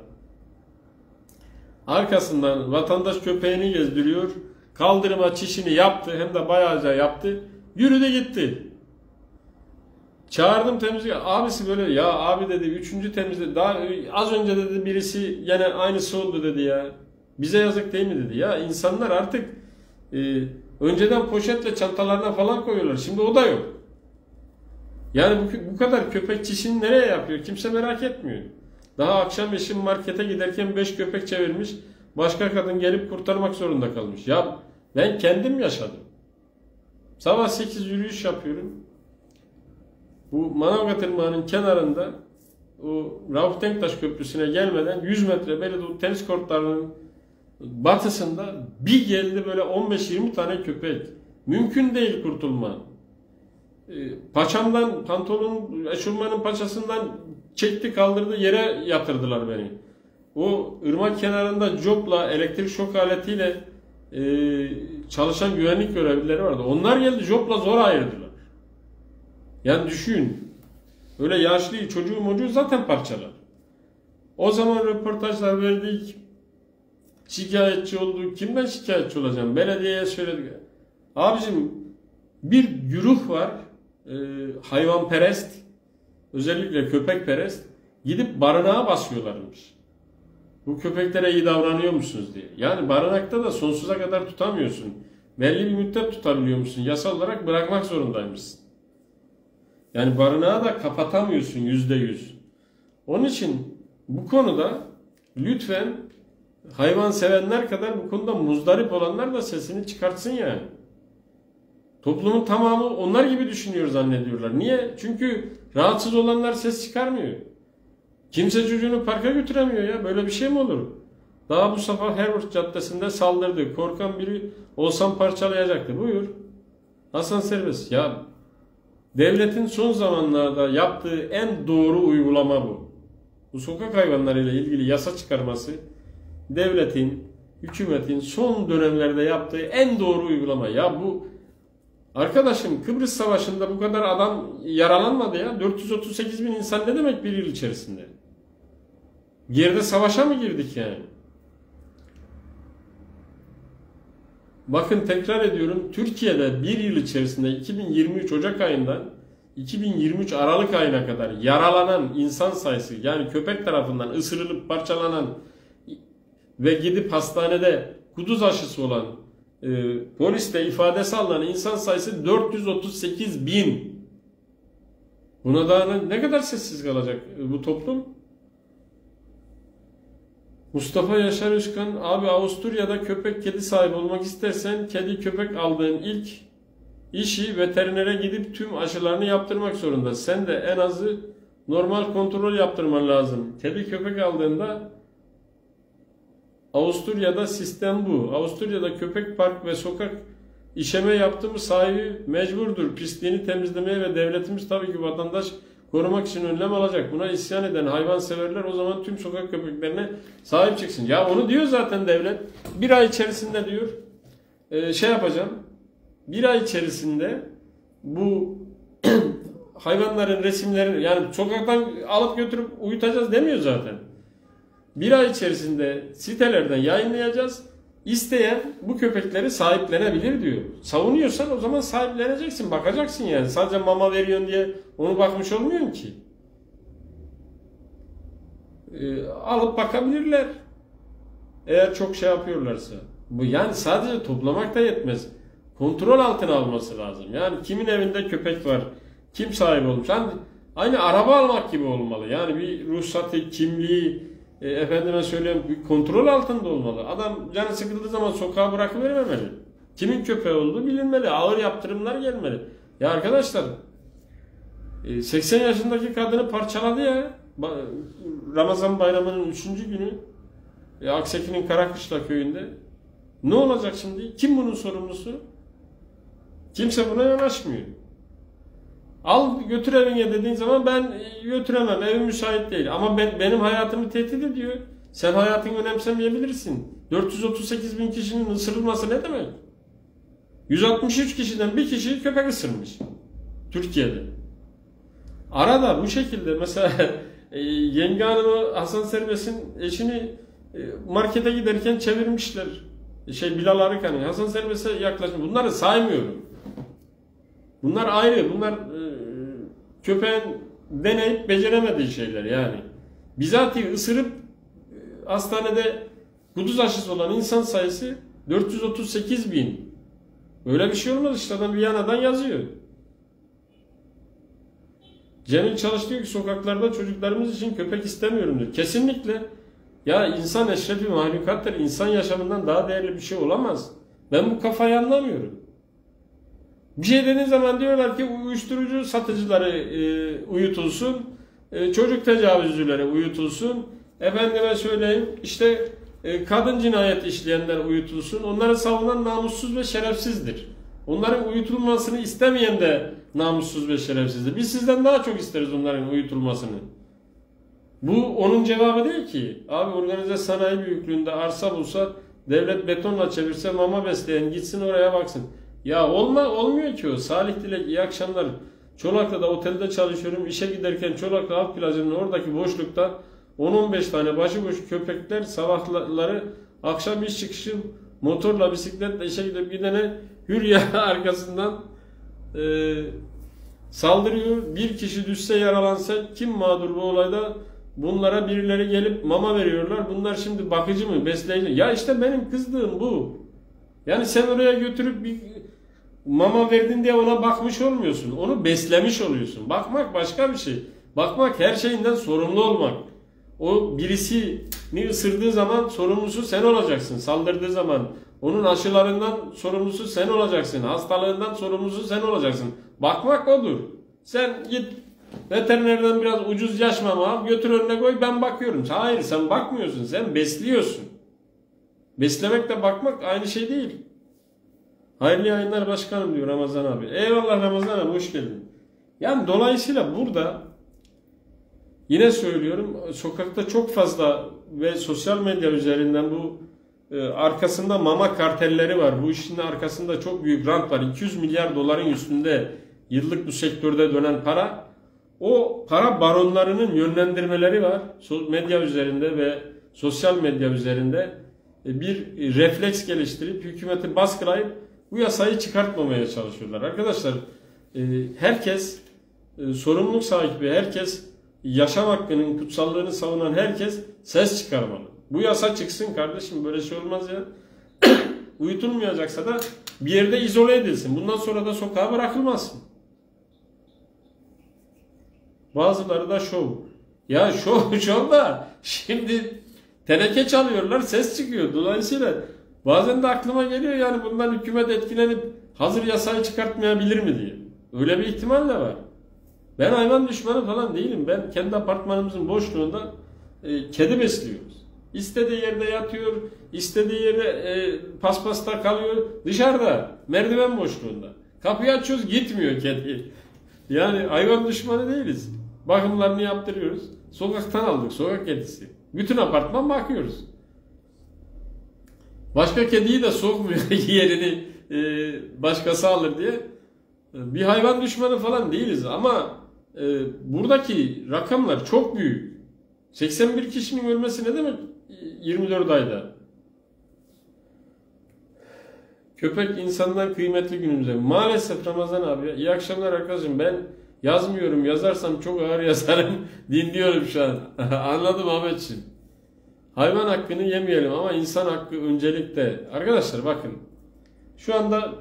Arkasından vatandaş köpeğini gezdiriyor. Kaldırıma çişini yaptı, hem de bayağıca yaptı. Yürüdü gitti. Çağırdım temizlik. Abisi böyle ya abi dedi 3. temizlik. Daha az önce dedi birisi yine aynısı oldu dedi ya. Bize yazık değil mi dedi. Ya insanlar artık önceden poşetle çantalarına falan koyuyorlar. Şimdi o da yok. Yani bu kadar köpek çişini nereye yapıyor? Kimse merak etmiyor. Daha akşam eşim markete giderken 5 köpek çevirmiş. Başka kadın gelip kurtarmak zorunda kalmış. Ya ben kendim yaşadım. Sabah 8 yürüyüş yapıyorum. Bu Manavgat Irmağı'nın kenarında o Rauf Denktaş Köprüsü'ne gelmeden 100 metre böyle tenis kortlarının batısında bir geldi böyle 15-20 tane köpek. Mümkün değil kurtulma. Paçamdan, pantolonun, eşofmanın paçasından çekti kaldırdı yere yatırdılar beni. O ırmak kenarında copla, elektrik şok aletiyle çalışan güvenlik görevlileri vardı. Onlar geldi copla zor ayırdılar. Yani düşün. Öyle yaşlı çocuğu zaten parçalar. O zaman röportajlar verdik. Şikayetçi olduk. Kimden şikayetçi olacağım? Belediyeye söyledik. Abicim bir güruh var. Hayvanperest. Özellikle köpekperest. Gidip barınağa basıyorlarmış. Bu köpeklere iyi davranıyor musunuz diye. Yani barınakta da sonsuza kadar tutamıyorsun. Belli bir müddet tutabiliyor musun? Yasal olarak bırakmak zorundaymışsın. Yani barınağı da kapatamıyorsun %100. Onun için bu konuda lütfen hayvan sevenler kadar bu konuda muzdarip olanlar da sesini çıkartsın yani. Toplumun tamamı onlar gibi düşünüyor zannediyorlar. Niye? Çünkü rahatsız olanlar ses çıkarmıyor. Kimse çocuğunu parka götüremiyor ya. Böyle bir şey mi olur? Daha bu sabah Harvard Caddesi'nde saldırdı. Korkan biri olsam parçalayacaktı. Buyur. Hasan Serbest. Ya devletin son zamanlarda yaptığı en doğru uygulama bu. Bu sokak hayvanlarıyla ilgili yasa çıkarması devletin, hükümetin son dönemlerde yaptığı en doğru uygulama. Ya bu arkadaşım Kıbrıs Savaşı'nda bu kadar adam yaralanmadı ya. 438 bin insan ne demek bir yıl içerisinde? Geride savaşa mı girdik yani? Bakın tekrar ediyorum. Türkiye'de bir yıl içerisinde 2023 Ocak ayından 2023 Aralık ayına kadar yaralanan insan sayısı yani köpek tarafından ısırılıp parçalanan ve gidip hastanede kuduz aşısı olan poliste ifadesi alınan insan sayısı 438 bin. Buna daha ne kadar sessiz kalacak bu toplum? Mustafa Yaşar Özkan, abi Avusturya'da köpek kedi sahibi olmak istersen kedi köpek aldığın ilk işi veterinere gidip tüm aşılarını yaptırmak zorunda. Sen de en azı normal kontrol yaptırman lazım. Kedi köpek aldığında Avusturya'da sistem bu. Avusturya'da köpek park ve sokak işeme yaptı mı sahibi mecburdur pisliğini temizlemeye ve devletimiz tabii ki vatandaş korumak için önlem alacak. Buna isyan eden hayvanseverler o zaman tüm sokak köpeklerine sahip çıksın. Ya onu diyor zaten devlet. Bir ay içerisinde diyor şey yapacağım. Bir ay içerisinde bu hayvanların resimlerini yani sokaktan alıp götürüp uyutacağız demiyor zaten. Bir ay içerisinde sitelerden yayınlayacağız. İsteyen bu köpekleri sahiplenebilir diyor. Savunuyorsan o zaman sahipleneceksin. Bakacaksın yani. Sadece mama veriyorsun diye onu bakmış olmuyorsun ki. Alıp bakabilirler. Eğer çok şey yapıyorlarsa. Bu yani sadece toplamak da yetmez. Kontrol altına alması lazım. Yani kimin evinde köpek var? Kim sahibi olmuş? Yani aynı araba almak gibi olmalı. Yani bir ruhsatı, kimliği, efendime söyleyeyim bir kontrol altında olmalı. Adam canı sıkıldığı zaman sokağa bırakıvermemeli. Kimin köpeği olduğu bilinmeli. Ağır yaptırımlar gelmeli. Ya arkadaşlar 80 yaşındaki kadını parçaladı ya. Ramazan bayramının 3. günü Akseki'nin Karakışla köyünde. Ne olacak şimdi? Kim bunun sorumlusu? Kimse buna yanaşmıyor. Al götür evine dediğin zaman ben götüremem, evim müsait değil. Ama benim hayatımı tehdit ediyor. Sen hayatını önemsemeyebilirsin. 438 bin kişinin ısırılması ne demek? 163 kişiden bir kişi köpek ısırmış. Türkiye'de. Arada bu şekilde mesela Yenge Hanım'ı Hasan Serbest'in eşini markete giderken çevirmişler. Bilal Arıkan'ı. Hasan Serbest'e yaklaşmış. Bunları saymıyorum. Bunlar ayrı. Bunlar köpeğin deneyip beceremediği şeyler yani. Bizatihi ısırıp hastanede kuduz aşısı olan insan sayısı 438 bin. Öyle bir şey olmaz işte, adam Viyana'dan yazıyor. Cemil Çalış diyor ki sokaklarda çocuklarımız için köpek istemiyorum diyor. Kesinlikle. Ya insan eşrefi mahlukattır. İnsan yaşamından daha değerli bir şey olamaz. Ben bu kafayı anlamıyorum. Bir şey dediğin zaman diyorlar ki uyuşturucu satıcıları uyutulsun, çocuk tecavüzcüleri uyutulsun, efendime söyleyeyim işte kadın cinayet işleyenler uyutulsun. Onları savunan namussuz ve şerefsizdir. Onların uyutulmasını istemeyen de namussuz ve şerefsizdir. Biz sizden daha çok isteriz onların uyutulmasını. Bu onun cevabı değil ki. Abi organize sanayi büyüklüğünde arsa bulsa, devlet betonla çevirse, mama besleyen gitsin oraya baksın. Ya olmuyor ki o. Salih Dilek, iyi akşamlar. Çolak'ta da otelde çalışıyorum. İşe giderken Çolak'ta Halk Plajı'nın oradaki boşlukta 10-15 tane başıboş köpekler sabahları akşam iş çıkışı motorla, bisikletle işe gidip gidene Hürya arkasından saldırıyor. Bir kişi düşse, yaralansa kim mağdur bu olayda? Bunlara birileri gelip mama veriyorlar. Bunlar şimdi bakıcı mı, besleyici? Ya işte benim kızdığım bu. Yani sen oraya götürüp bir mama verdin diye ona bakmış olmuyorsun. Onu beslemiş oluyorsun. Bakmak başka bir şey. Bakmak her şeyinden sorumlu olmak. O birisini ısırdığı zaman sorumlusu sen olacaksın. Saldırdığı zaman onun aşılarından sorumlusu sen olacaksın. Hastalığından sorumlusu sen olacaksın. Bakmak odur. Sen git veterinerden biraz ucuz yaş mama al, götür önüne koy, ben bakıyorum. Hayır, sen bakmıyorsun, sen besliyorsun. Beslemekle bakmak aynı şey değil. Hayırlı yayınlar başkanım diyor Ramazan abi. Eyvallah Ramazan abi, hoş geldin. Yani dolayısıyla burada yine söylüyorum, sokakta çok fazla ve sosyal medya üzerinden bu arkasında mama kartelleri var. Bu işin arkasında çok büyük rant var. 200 milyar doların üstünde yıllık bu sektörde dönen para. O para baronlarının yönlendirmeleri var. Medya üzerinde ve sosyal medya üzerinde bir refleks geliştirip hükümeti baskılayıp bu yasayı çıkartmamaya çalışıyorlar. Arkadaşlar herkes sorumluluk sahibi, herkes yaşam hakkının kutsallığını savunan herkes ses çıkarmalı. Bu yasa çıksın kardeşim, böyle şey olmaz ya. Uyutulmayacaksa da bir yerde izole edilsin. Bundan sonra da sokağa bırakılmasın. Bazıları da şov. Ya şov da şimdi teneke çalıyorlar, ses çıkıyor. Dolayısıyla bazen de aklıma geliyor yani bundan hükümet etkilenip hazır yasayı çıkartmayabilir mi diye. Öyle bir ihtimal de var. Ben hayvan düşmanı falan değilim. Ben kendi apartmanımızın boşluğunda kedi besliyoruz. İstediği yerde yatıyor, istediği yere paspasta kalıyor. Dışarıda, merdiven boşluğunda. Kapıyı açıyoruz, gitmiyor kedi. Yani hayvan düşmanı değiliz. Bakımlarını yaptırıyoruz. Sokaktan aldık, sokak kedisi. Bütün apartman bakıyoruz. Başka kediyi de sokmuyor yerini başkası alır diye. Bir hayvan düşmanı falan değiliz ama buradaki rakamlar çok büyük. 81 kişinin ölmesi ne demek 24 ayda? Köpek insandan kıymetli günümüzde. Maalesef Ramazan abi. İyi akşamlar arkadaşım. Ben yazmıyorum. Yazarsam çok ağır yazarım. Dinliyorum şu an. Anladım Ahmetciğim. Hayvan hakkını yemeyelim ama insan hakkı öncelikle. Arkadaşlar bakın. Şu anda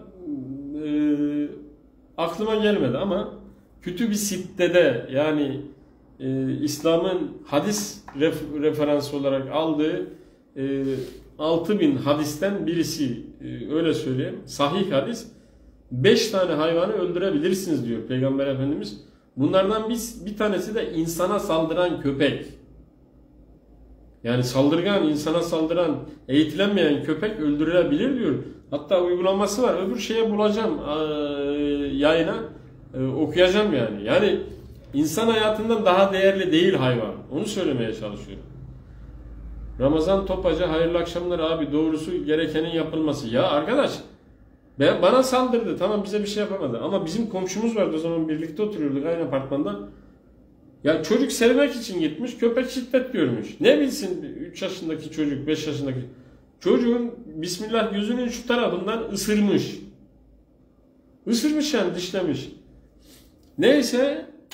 aklıma gelmedi ama Kütüb-i Sitte'de yani İslam'ın hadis referansı olarak aldığı 6000 hadisten birisi, öyle söyleyeyim, sahih hadis. 5 tane hayvanı öldürebilirsiniz diyor Peygamber Efendimiz. Bunlardan bir tanesi de insana saldıran köpek. Yani saldırgan, insana saldıran, eğitilenmeyen köpek öldürülebilir diyor. Hatta uygulaması var. Öbür şeye bulacağım yayına, okuyacağım yani. Yani insan hayatından daha değerli değil hayvan. Onu söylemeye çalışıyorum. Ramazan Topacı hayırlı akşamlar abi. Doğrusu gerekenin yapılması. Ya arkadaş, bana saldırdı. Tamam, bize bir şey yapamadı. Ama bizim komşumuz vardı o zaman, birlikte oturuyorduk aynı apartmanda. Ya çocuk sevmek için gitmiş, köpek şiddet görmüş. Ne bilsin 3 yaşındaki çocuk, 5 yaşındaki. Çocuğun bismillah gözünün şu tarafından ısırmış. Isırmış yani, dişlemiş. Neyse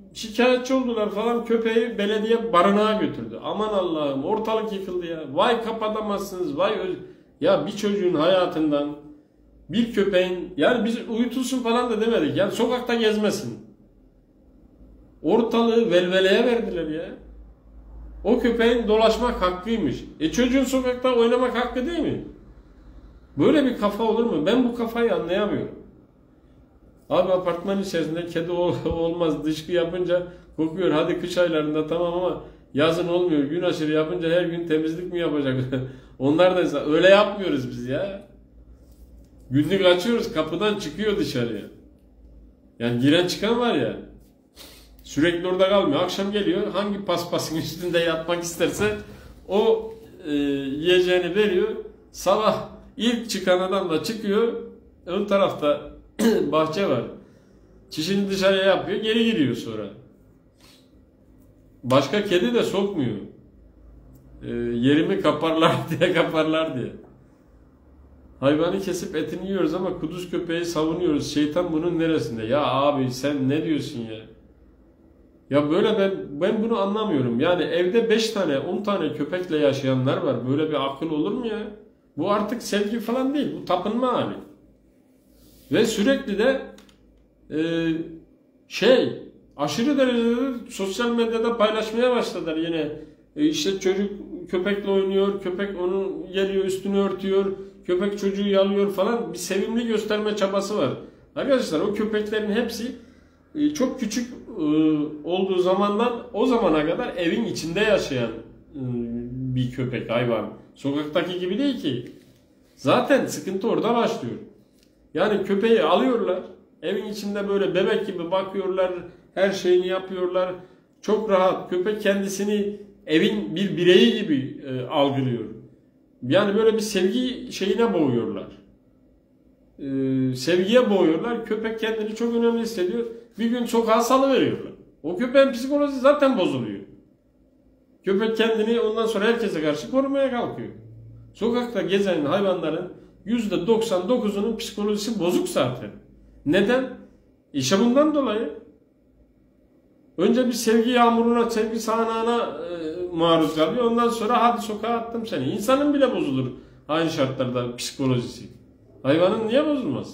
şikayetçi oldular falan, köpeği belediye barınağa götürdü. Aman Allah'ım, ortalık yıkıldı ya. Vay kapatamazsınız, vay ya bir çocuğun hayatından bir köpeğin, yani biz uyutulsun falan da demedik. Yani sokakta gezmesin. Ortalığı velveleye verdiler ya. O köpeğin dolaşmak hakkıymış. Çocuğun sokakta oynamak hakkı değil mi? Böyle bir kafa olur mu? Ben bu kafayı anlayamıyorum. Abi apartman içerisinde kedi olmaz. Dışkı yapınca kokuyor. Hadi kış aylarında tamam ama yazın olmuyor. Gün aşırı yapınca her gün temizlik mi yapacak? Onlar da öyle yapmıyoruz biz ya. Günlük açıyoruz, kapıdan çıkıyor dışarıya. Yani giren çıkan var ya. Sürekli orada kalmıyor. Akşam geliyor. Hangi paspasın üstünde yatmak isterse o yiyeceğini veriyor. Sabah ilk çıkan adam da çıkıyor. Ön tarafta bahçe var. Çişini dışarıya yapıyor. Geri giriyor sonra. Başka kedi de sokmuyor. Yerimi kaparlar diye kaparlar diye. Hayvanı kesip etini yiyoruz ama kuduz köpeği savunuyoruz. Şeytan bunun neresinde? Ya abi sen ne diyorsun ya? Ya böyle ben bunu anlamıyorum. Yani evde 5 tane 10 tane köpekle yaşayanlar var. Böyle bir akıl olur mu ya? Bu artık sevgi falan değil. Bu tapınma hali. Ve sürekli de aşırı derecede sosyal medyada paylaşmaya başladılar yine. İşte çocuk köpekle oynuyor. Köpek onun geliyor üstünü örtüyor. Köpek çocuğu yalıyor falan. Bir sevimli gösterme çabası var. Arkadaşlar o köpeklerin hepsi çok küçük olduğu zamandan o zamana kadar evin içinde yaşayan bir köpek, hayvan. Sokaktaki gibi değil ki. Zaten sıkıntı orada başlıyor. Yani köpeği alıyorlar, evin içinde böyle bebek gibi bakıyorlar, her şeyini yapıyorlar. Çok rahat. Köpek kendisini evin bir bireyi gibi algılıyor. Yani böyle bir sevgi şeyine boğuyorlar. Sevgiye boğuyorlar. Köpek kendini çok önemli hissediyor. Bir gün sokağa salıveriyorlar. O köpeğin psikolojisi zaten bozuluyor. Köpek kendini ondan sonra herkese karşı korumaya kalkıyor. Sokakta gezen hayvanların %99'unun psikolojisi bozuk zaten. Neden? İşte bundan dolayı. Önce bir sevgi yağmuruna, sevgi sağanağına maruz kalıyor. Ondan sonra hadi sokağa attım seni. İnsanın bile bozulur aynı şartlarda psikolojisi. Hayvanın niye bozulmaz?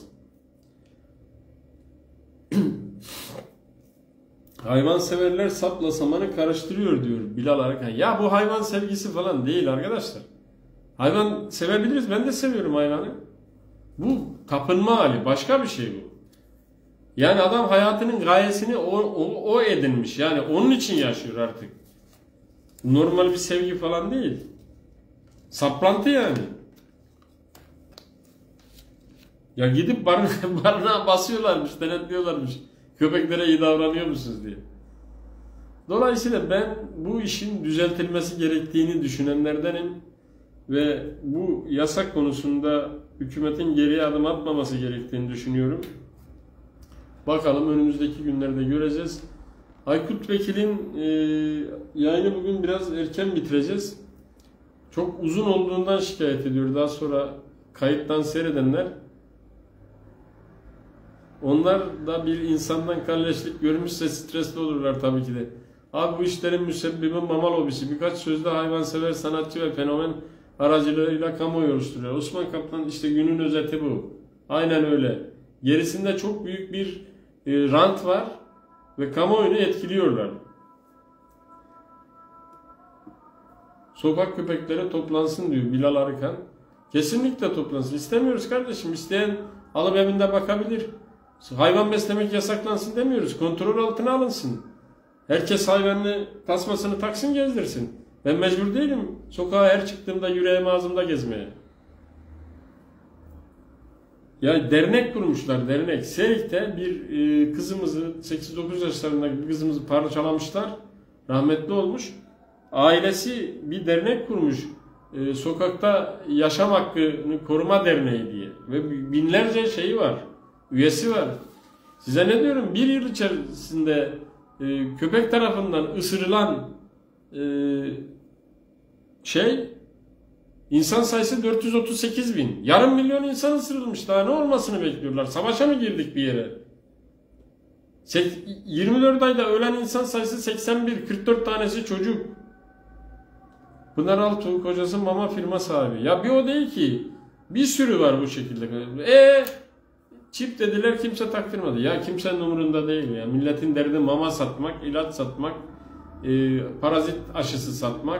Hayvan severler sapla samanı karıştırıyor diyor Bilal Arkan. Ya bu hayvan sevgisi falan değil arkadaşlar. Hayvan sevebiliriz. Ben de seviyorum hayvanı. Bu tapınma hali. Başka bir şey bu. Yani adam hayatının gayesini o edinmiş. Yani onun için yaşıyor artık. Normal bir sevgi falan değil. Saplantı yani. Ya gidip barınağa basıyorlarmış, denetliyorlarmış. Köpeklere iyi davranıyor musunuz diye. Dolayısıyla ben bu işin düzeltilmesi gerektiğini düşünenlerdenim. Ve bu yasak konusunda hükümetin geriye adım atmaması gerektiğini düşünüyorum. Bakalım önümüzdeki günlerde göreceğiz. Aykut Vekil'in yayını bugün biraz erken bitireceğiz. Çok uzun olduğundan şikayet ediyor. Daha sonra kayıttan seyredenler. Onlar da bir insandan kalleşlik görmüşse stresli olurlar tabii ki de. Abi bu işlerin müsebbibi mama lobisi. Birkaç sözde hayvansever sanatçı ve fenomen aracılığıyla kamuoyu oluşturuyor. Osman Kaplan işte günün özeti bu. Aynen öyle. Gerisinde çok büyük bir rant var ve kamuoyunu etkiliyorlar. Sokak köpekleri toplansın diyor Bilal Arıkan. Kesinlikle toplansın. İstemiyoruz kardeşim. İsteyen alıp evinde bakabilir. Hayvan beslemek yasaklansın demiyoruz. Kontrol altına alınsın. Herkes hayvanını, tasmasını taksın, gezdirsin. Ben mecbur değilim sokağa her çıktığımda yüreğim ağzımda gezmeye. Yani dernek kurmuşlar, dernek. Serik'te bir kızımızı, 8-9 yaşlarındaki bir kızımızı parçalamışlar. Rahmetli olmuş. Ailesi bir dernek kurmuş. Sokakta Yaşam Hakkını Koruma Derneği diye. Ve binlerce şeyi var. Üyesi var. Size ne diyorum? Bir yıl içerisinde köpek tarafından ısırılan insan sayısı 438 bin. Yarım milyon insan ısırılmış. Daha ne olmasını bekliyorlar? Savaşa mı girdik bir yere? 24 ayda ölen insan sayısı 81, 44 tanesi çocuk. Pınar Altuğ kocası mama firma sahibi. Ya bir o değil ki. Bir sürü var bu şekilde. Çip dediler, kimse taktırmadı. Ya kimsenin umurunda değil ya. Milletin derdi mama satmak, ilaç satmak, parazit aşısı satmak,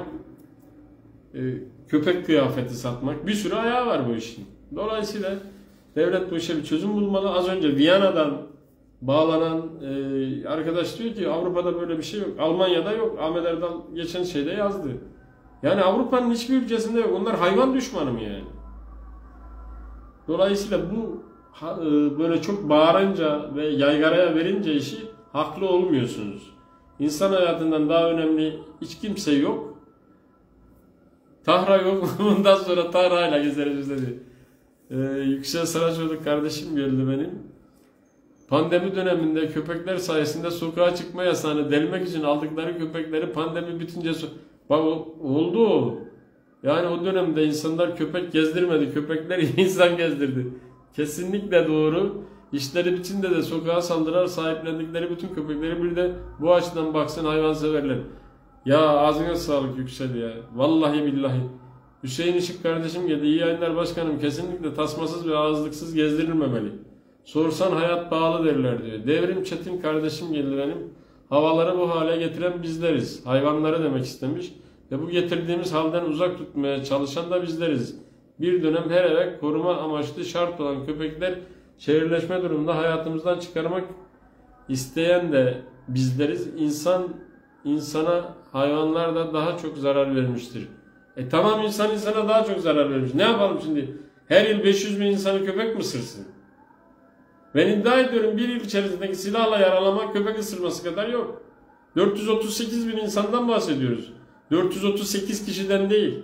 köpek kıyafeti satmak. Bir sürü ayağı var bu işin. Dolayısıyla devlet bu işe bir çözüm bulmalı. Az önce Viyana'dan bağlanan arkadaş diyor ki Avrupa'da böyle bir şey yok. Almanya'da yok. Ahmet Erdal geçen şeyde yazdı. Yani Avrupa'nın hiçbir ülkesinde yok. Onlar hayvan düşmanı mı yani? Dolayısıyla bu böyle çok bağırınca ve yaygaraya verince işi haklı olmuyorsunuz. İnsan hayatından daha önemli hiç kimse yok. Tahra yok. Bundan sonra Tahra'yla gezeriz dedi. Yüksel Saraçoğlu kardeşim geldi benim. Pandemi döneminde köpekler sayesinde sokağa çıkma yasağını delmek için aldıkları köpekleri pandemi bitince bak oldu o. Yani o dönemde insanlar köpek gezdirmedi. Köpekler insan gezdirdi. Kesinlikle doğru. İşleri bitince de sokağa saldırar, sahiplendikleri bütün köpekleri bir de bu açıdan baksın hayvanseverler. Ya ağzına sağlık Yüksel ya. Vallahi billahi. Hüseyin Işık kardeşim geldi. İyi yayınlar başkanım. Kesinlikle tasmasız ve ağızlıksız gezdirilmemeli. Sorsan hayat pahalı derler diyor. Devrim Çetin kardeşim geldi benim. Havaları bu hale getiren bizleriz. Hayvanları demek istemiş. Ve bu getirdiğimiz halden uzak tutmaya çalışan da bizleriz. Bir dönem her eve koruma amaçlı şart olan köpekler şehirleşme durumunda hayatımızdan çıkarmak isteyen de bizleriz. İnsana hayvanlar da daha çok zarar vermiştir. Tamam, insan insana daha çok zarar vermiş. Ne yapalım şimdi? Her yıl 500 bin insanı köpek mi ısırsın? Ben iddia ediyorum bir yıl içerisindeki silahla yaralamak köpek ısırması kadar yok. 438 bin insandan bahsediyoruz. 438 kişiden değil.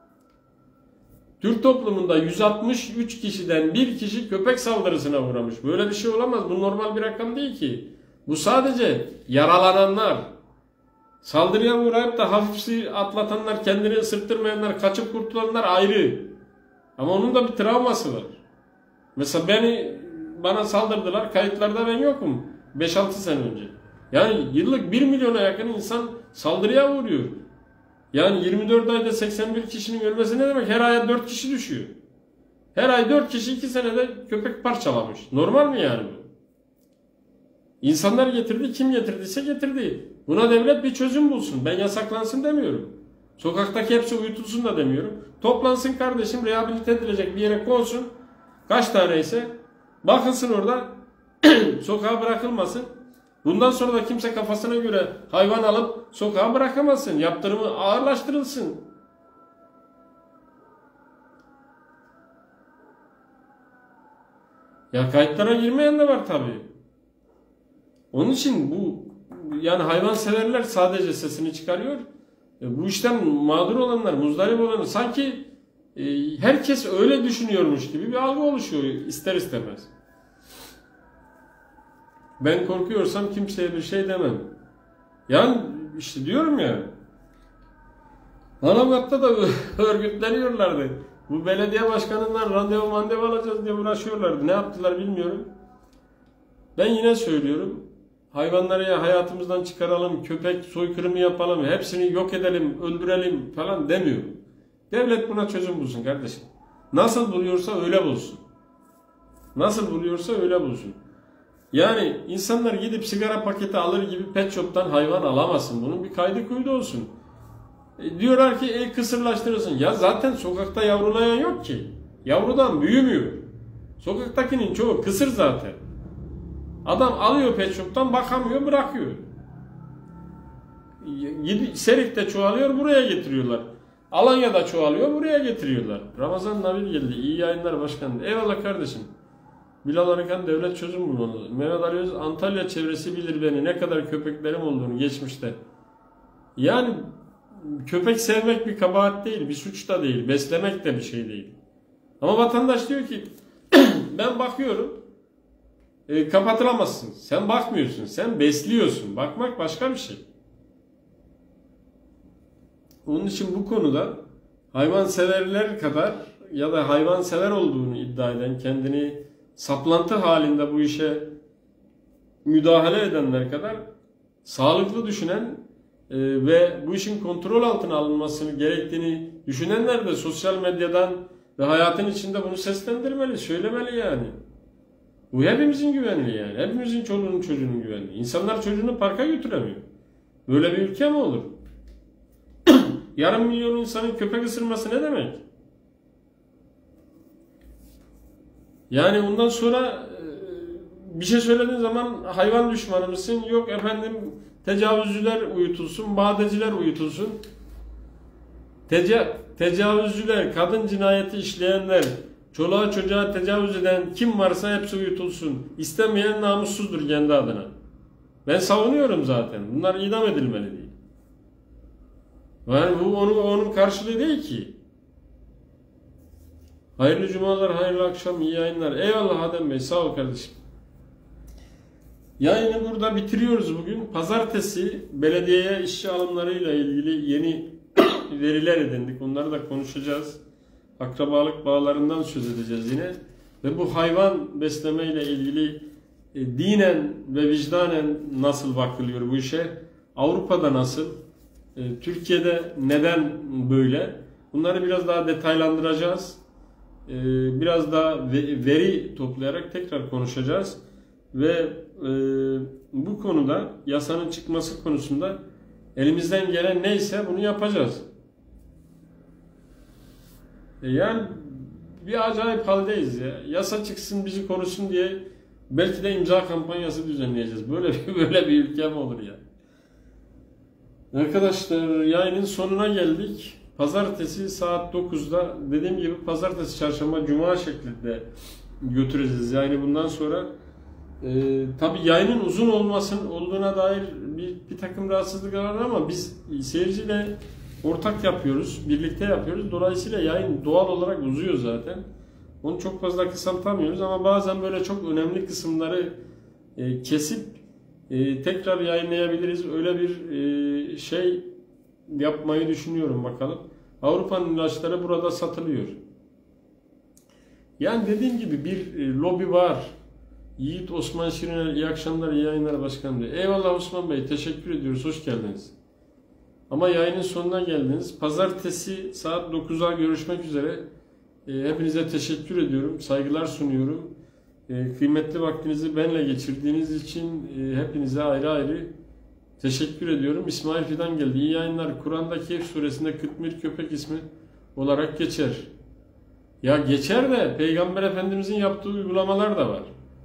Türk toplumunda 163 kişiden bir kişi köpek saldırısına uğramış. Böyle bir şey olamaz. Bu normal bir rakam değil ki. Bu sadece yaralananlar. Saldırıya uğrayıp da hafif atlatanlar, kendini ısırttırmayanlar, kaçıp kurtulanlar ayrı. Ama onun da bir travması var. Mesela bana saldırdılar. Kayıtlarda ben yokum. 5-6 sene önce. Yani yıllık 1 milyona yakın insan saldırıya uğruyor. Yani 24 ayda 81 kişinin ölmesi ne demek? Her aya 4 kişi düşüyor. Her ay 4 kişi 2 senede köpek parçalamış. Normal mi yani bu? İnsanlar getirdi, kim getirdiyse getirdi. Buna devlet bir çözüm bulsun. Ben yasaklansın demiyorum. Sokaktaki hepsi uyutulsun da demiyorum. Toplansın kardeşim, rehabilite edilecek bir yere konsun. Kaç tane ise bakılsın orada, sokağa bırakılmasın. Bundan sonra da kimse kafasına göre hayvan alıp sokağa bırakamazsın. Yaptırımı ağırlaştırılsın. Ya kayıtlara girmeyen de var tabii. Onun için yani hayvanseverler sadece sesini çıkarıyor. Bu işten mağdur olanlar, muzdarip olanlar sanki herkes öyle düşünüyormuş gibi bir algı oluşuyor ister istemez. Ben korkuyorsam kimseye bir şey demem. Yani işte diyorum ya, Manavgat'ta da örgütleniyorlardı. Bu belediye başkanından randevu alacağız diye uğraşıyorlardı. Ne yaptılar bilmiyorum. Ben yine söylüyorum. Hayvanları ya hayatımızdan çıkaralım, köpek soykırımı yapalım, hepsini yok edelim, öldürelim falan demiyorum. Devlet buna çözüm bulsun kardeşim. Nasıl buluyorsa öyle bulsun. Nasıl buluyorsa öyle bulsun. Yani insanlar gidip sigara paketi alır gibi pet shop'tan hayvan alamasın. Bunun bir kaydı kuydu olsun. Diyorlar ki kısırlaştırırsın. Ya zaten sokakta yavrulayan yok ki. Yavrudan büyümüyor. Sokaktakinin çoğu kısır zaten. Adam alıyor pet shop'tan, bakamıyor, bırakıyor. Serik'te çoğalıyor, buraya getiriyorlar. Alanya'da çoğalıyor, buraya getiriyorlar. Ramazan Nabil geldi. İyi yayınlar başkanım. Eyvallah kardeşim. Bilal Arıkan devlet çözüm bulmalı. Mehmet Ali Öz, Antalya çevresi bilir beni. Ne kadar köpeklerim olduğunu geçmişte. Yani köpek sevmek bir kabahat değil, bir suç da değil. Beslemek de bir şey değil. Ama vatandaş diyor ki ben bakıyorum. Kapatılamazsın. Sen bakmıyorsun. Sen besliyorsun. Bakmak başka bir şey. Onun için bu konuda hayvanseverler kadar ya da hayvansever olduğunu iddia eden, kendini saplantı halinde bu işe müdahale edenler kadar sağlıklı düşünen ve bu işin kontrol altına alınmasını gerektiğini düşünenler de sosyal medyadan ve hayatın içinde bunu seslendirmeli, söylemeli yani. Bu hepimizin güvenliği yani. Hepimizin çoluğunun çocuğunun güvenliği. İnsanlar çocuğunu parka götüremiyor. Böyle bir ülke mi olur? Yarım milyon insanın köpek ısırması ne demek? Yani ondan sonra bir şey söylediğin zaman hayvan düşmanı mısın? Yok efendim tecavüzcüler uyutulsun, badeciler uyutulsun. Tecavüzcüler, kadın cinayeti işleyenler, çoluğa çocuğa tecavüz eden kim varsa hepsi uyutulsun. İstemeyen namussuzdur kendi adına. Ben savunuyorum zaten. Bunlar idam edilmeli değil. Yani bu onun karşılığı değil ki. Hayırlı cumalar, hayırlı akşam, iyi yayınlar. Eyvallah Adem Bey, sağ ol kardeşim. Yayını burada bitiriyoruz bugün. Pazartesi belediyeye işçi alımlarıyla ilgili yeni veriler edindik. Onları da konuşacağız. Akrabalık bağlarından söz edeceğiz yine. Ve bu hayvan besleme ile ilgili dinen ve vicdanen nasıl bakılıyor bu işe? Avrupa'da nasıl? Türkiye'de neden böyle? Bunları biraz daha detaylandıracağız. Biraz daha veri toplayarak tekrar konuşacağız. Ve bu konuda yasanın çıkması konusunda elimizden gelen neyse bunu yapacağız. Yani bir acayip haldeyiz ya. Yasa çıksın bizi korusun diye belki de imza kampanyası düzenleyeceğiz. Böyle bir ülke mi olur ya? Arkadaşlar yayının sonuna geldik. Pazartesi saat 9'da dediğim gibi pazartesi, çarşamba, cuma şeklinde götüreceğiz. Yani bundan sonra tabii yayının uzun olduğuna dair bir takım rahatsızlıklar var ama biz seyirciyle ortak yapıyoruz, birlikte yapıyoruz. Dolayısıyla yayın doğal olarak uzuyor zaten. Onu çok fazla kısaltamıyoruz ama bazen böyle çok önemli kısımları kesip tekrar yayınlayabiliriz. Öyle bir şey yapmayı düşünüyorum bakalım. Avrupa'nın ilaçları burada satılıyor. Yani dediğim gibi bir lobi var. Yiğit Osman Şiriner, iyi akşamlar, iyi yayınlar başkanım diyor. Eyvallah Osman Bey, teşekkür ediyoruz, hoş geldiniz. Ama yayının sonuna geldiniz. Pazartesi saat 9'a görüşmek üzere. Hepinize teşekkür ediyorum, saygılar sunuyorum. Kıymetli vaktinizi benimle geçirdiğiniz için hepinize ayrı ayrı teşekkür ediyorum. İsmail Fidan geldi. İyi yayınlar. Kur'an'daki Kehf suresinde 41 köpek ismi olarak geçer. Ya geçer de Peygamber Efendimizin yaptığı uygulamalar da var.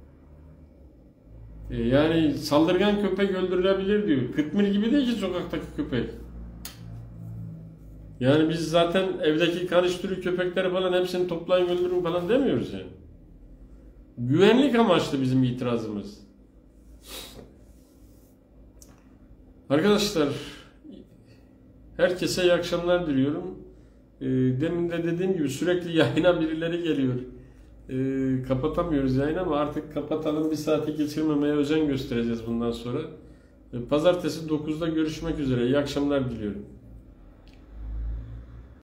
Yani saldırgan köpek öldürülebilir diyor. Kıtmir gibi değil ki sokaktaki köpek. Yani biz zaten evdeki karıştırı köpekleri falan hepsini toplayın öldürün falan demiyoruz yani. Güvenlik amaçlı bizim itirazımız. Arkadaşlar herkese iyi akşamlar diliyorum. Demin de dediğim gibi sürekli yayına birileri geliyor. Kapatamıyoruz yayını ama artık kapatalım, bir saati geçirmemeye özen göstereceğiz bundan sonra. Pazartesi 9'da görüşmek üzere. İyi akşamlar diliyorum.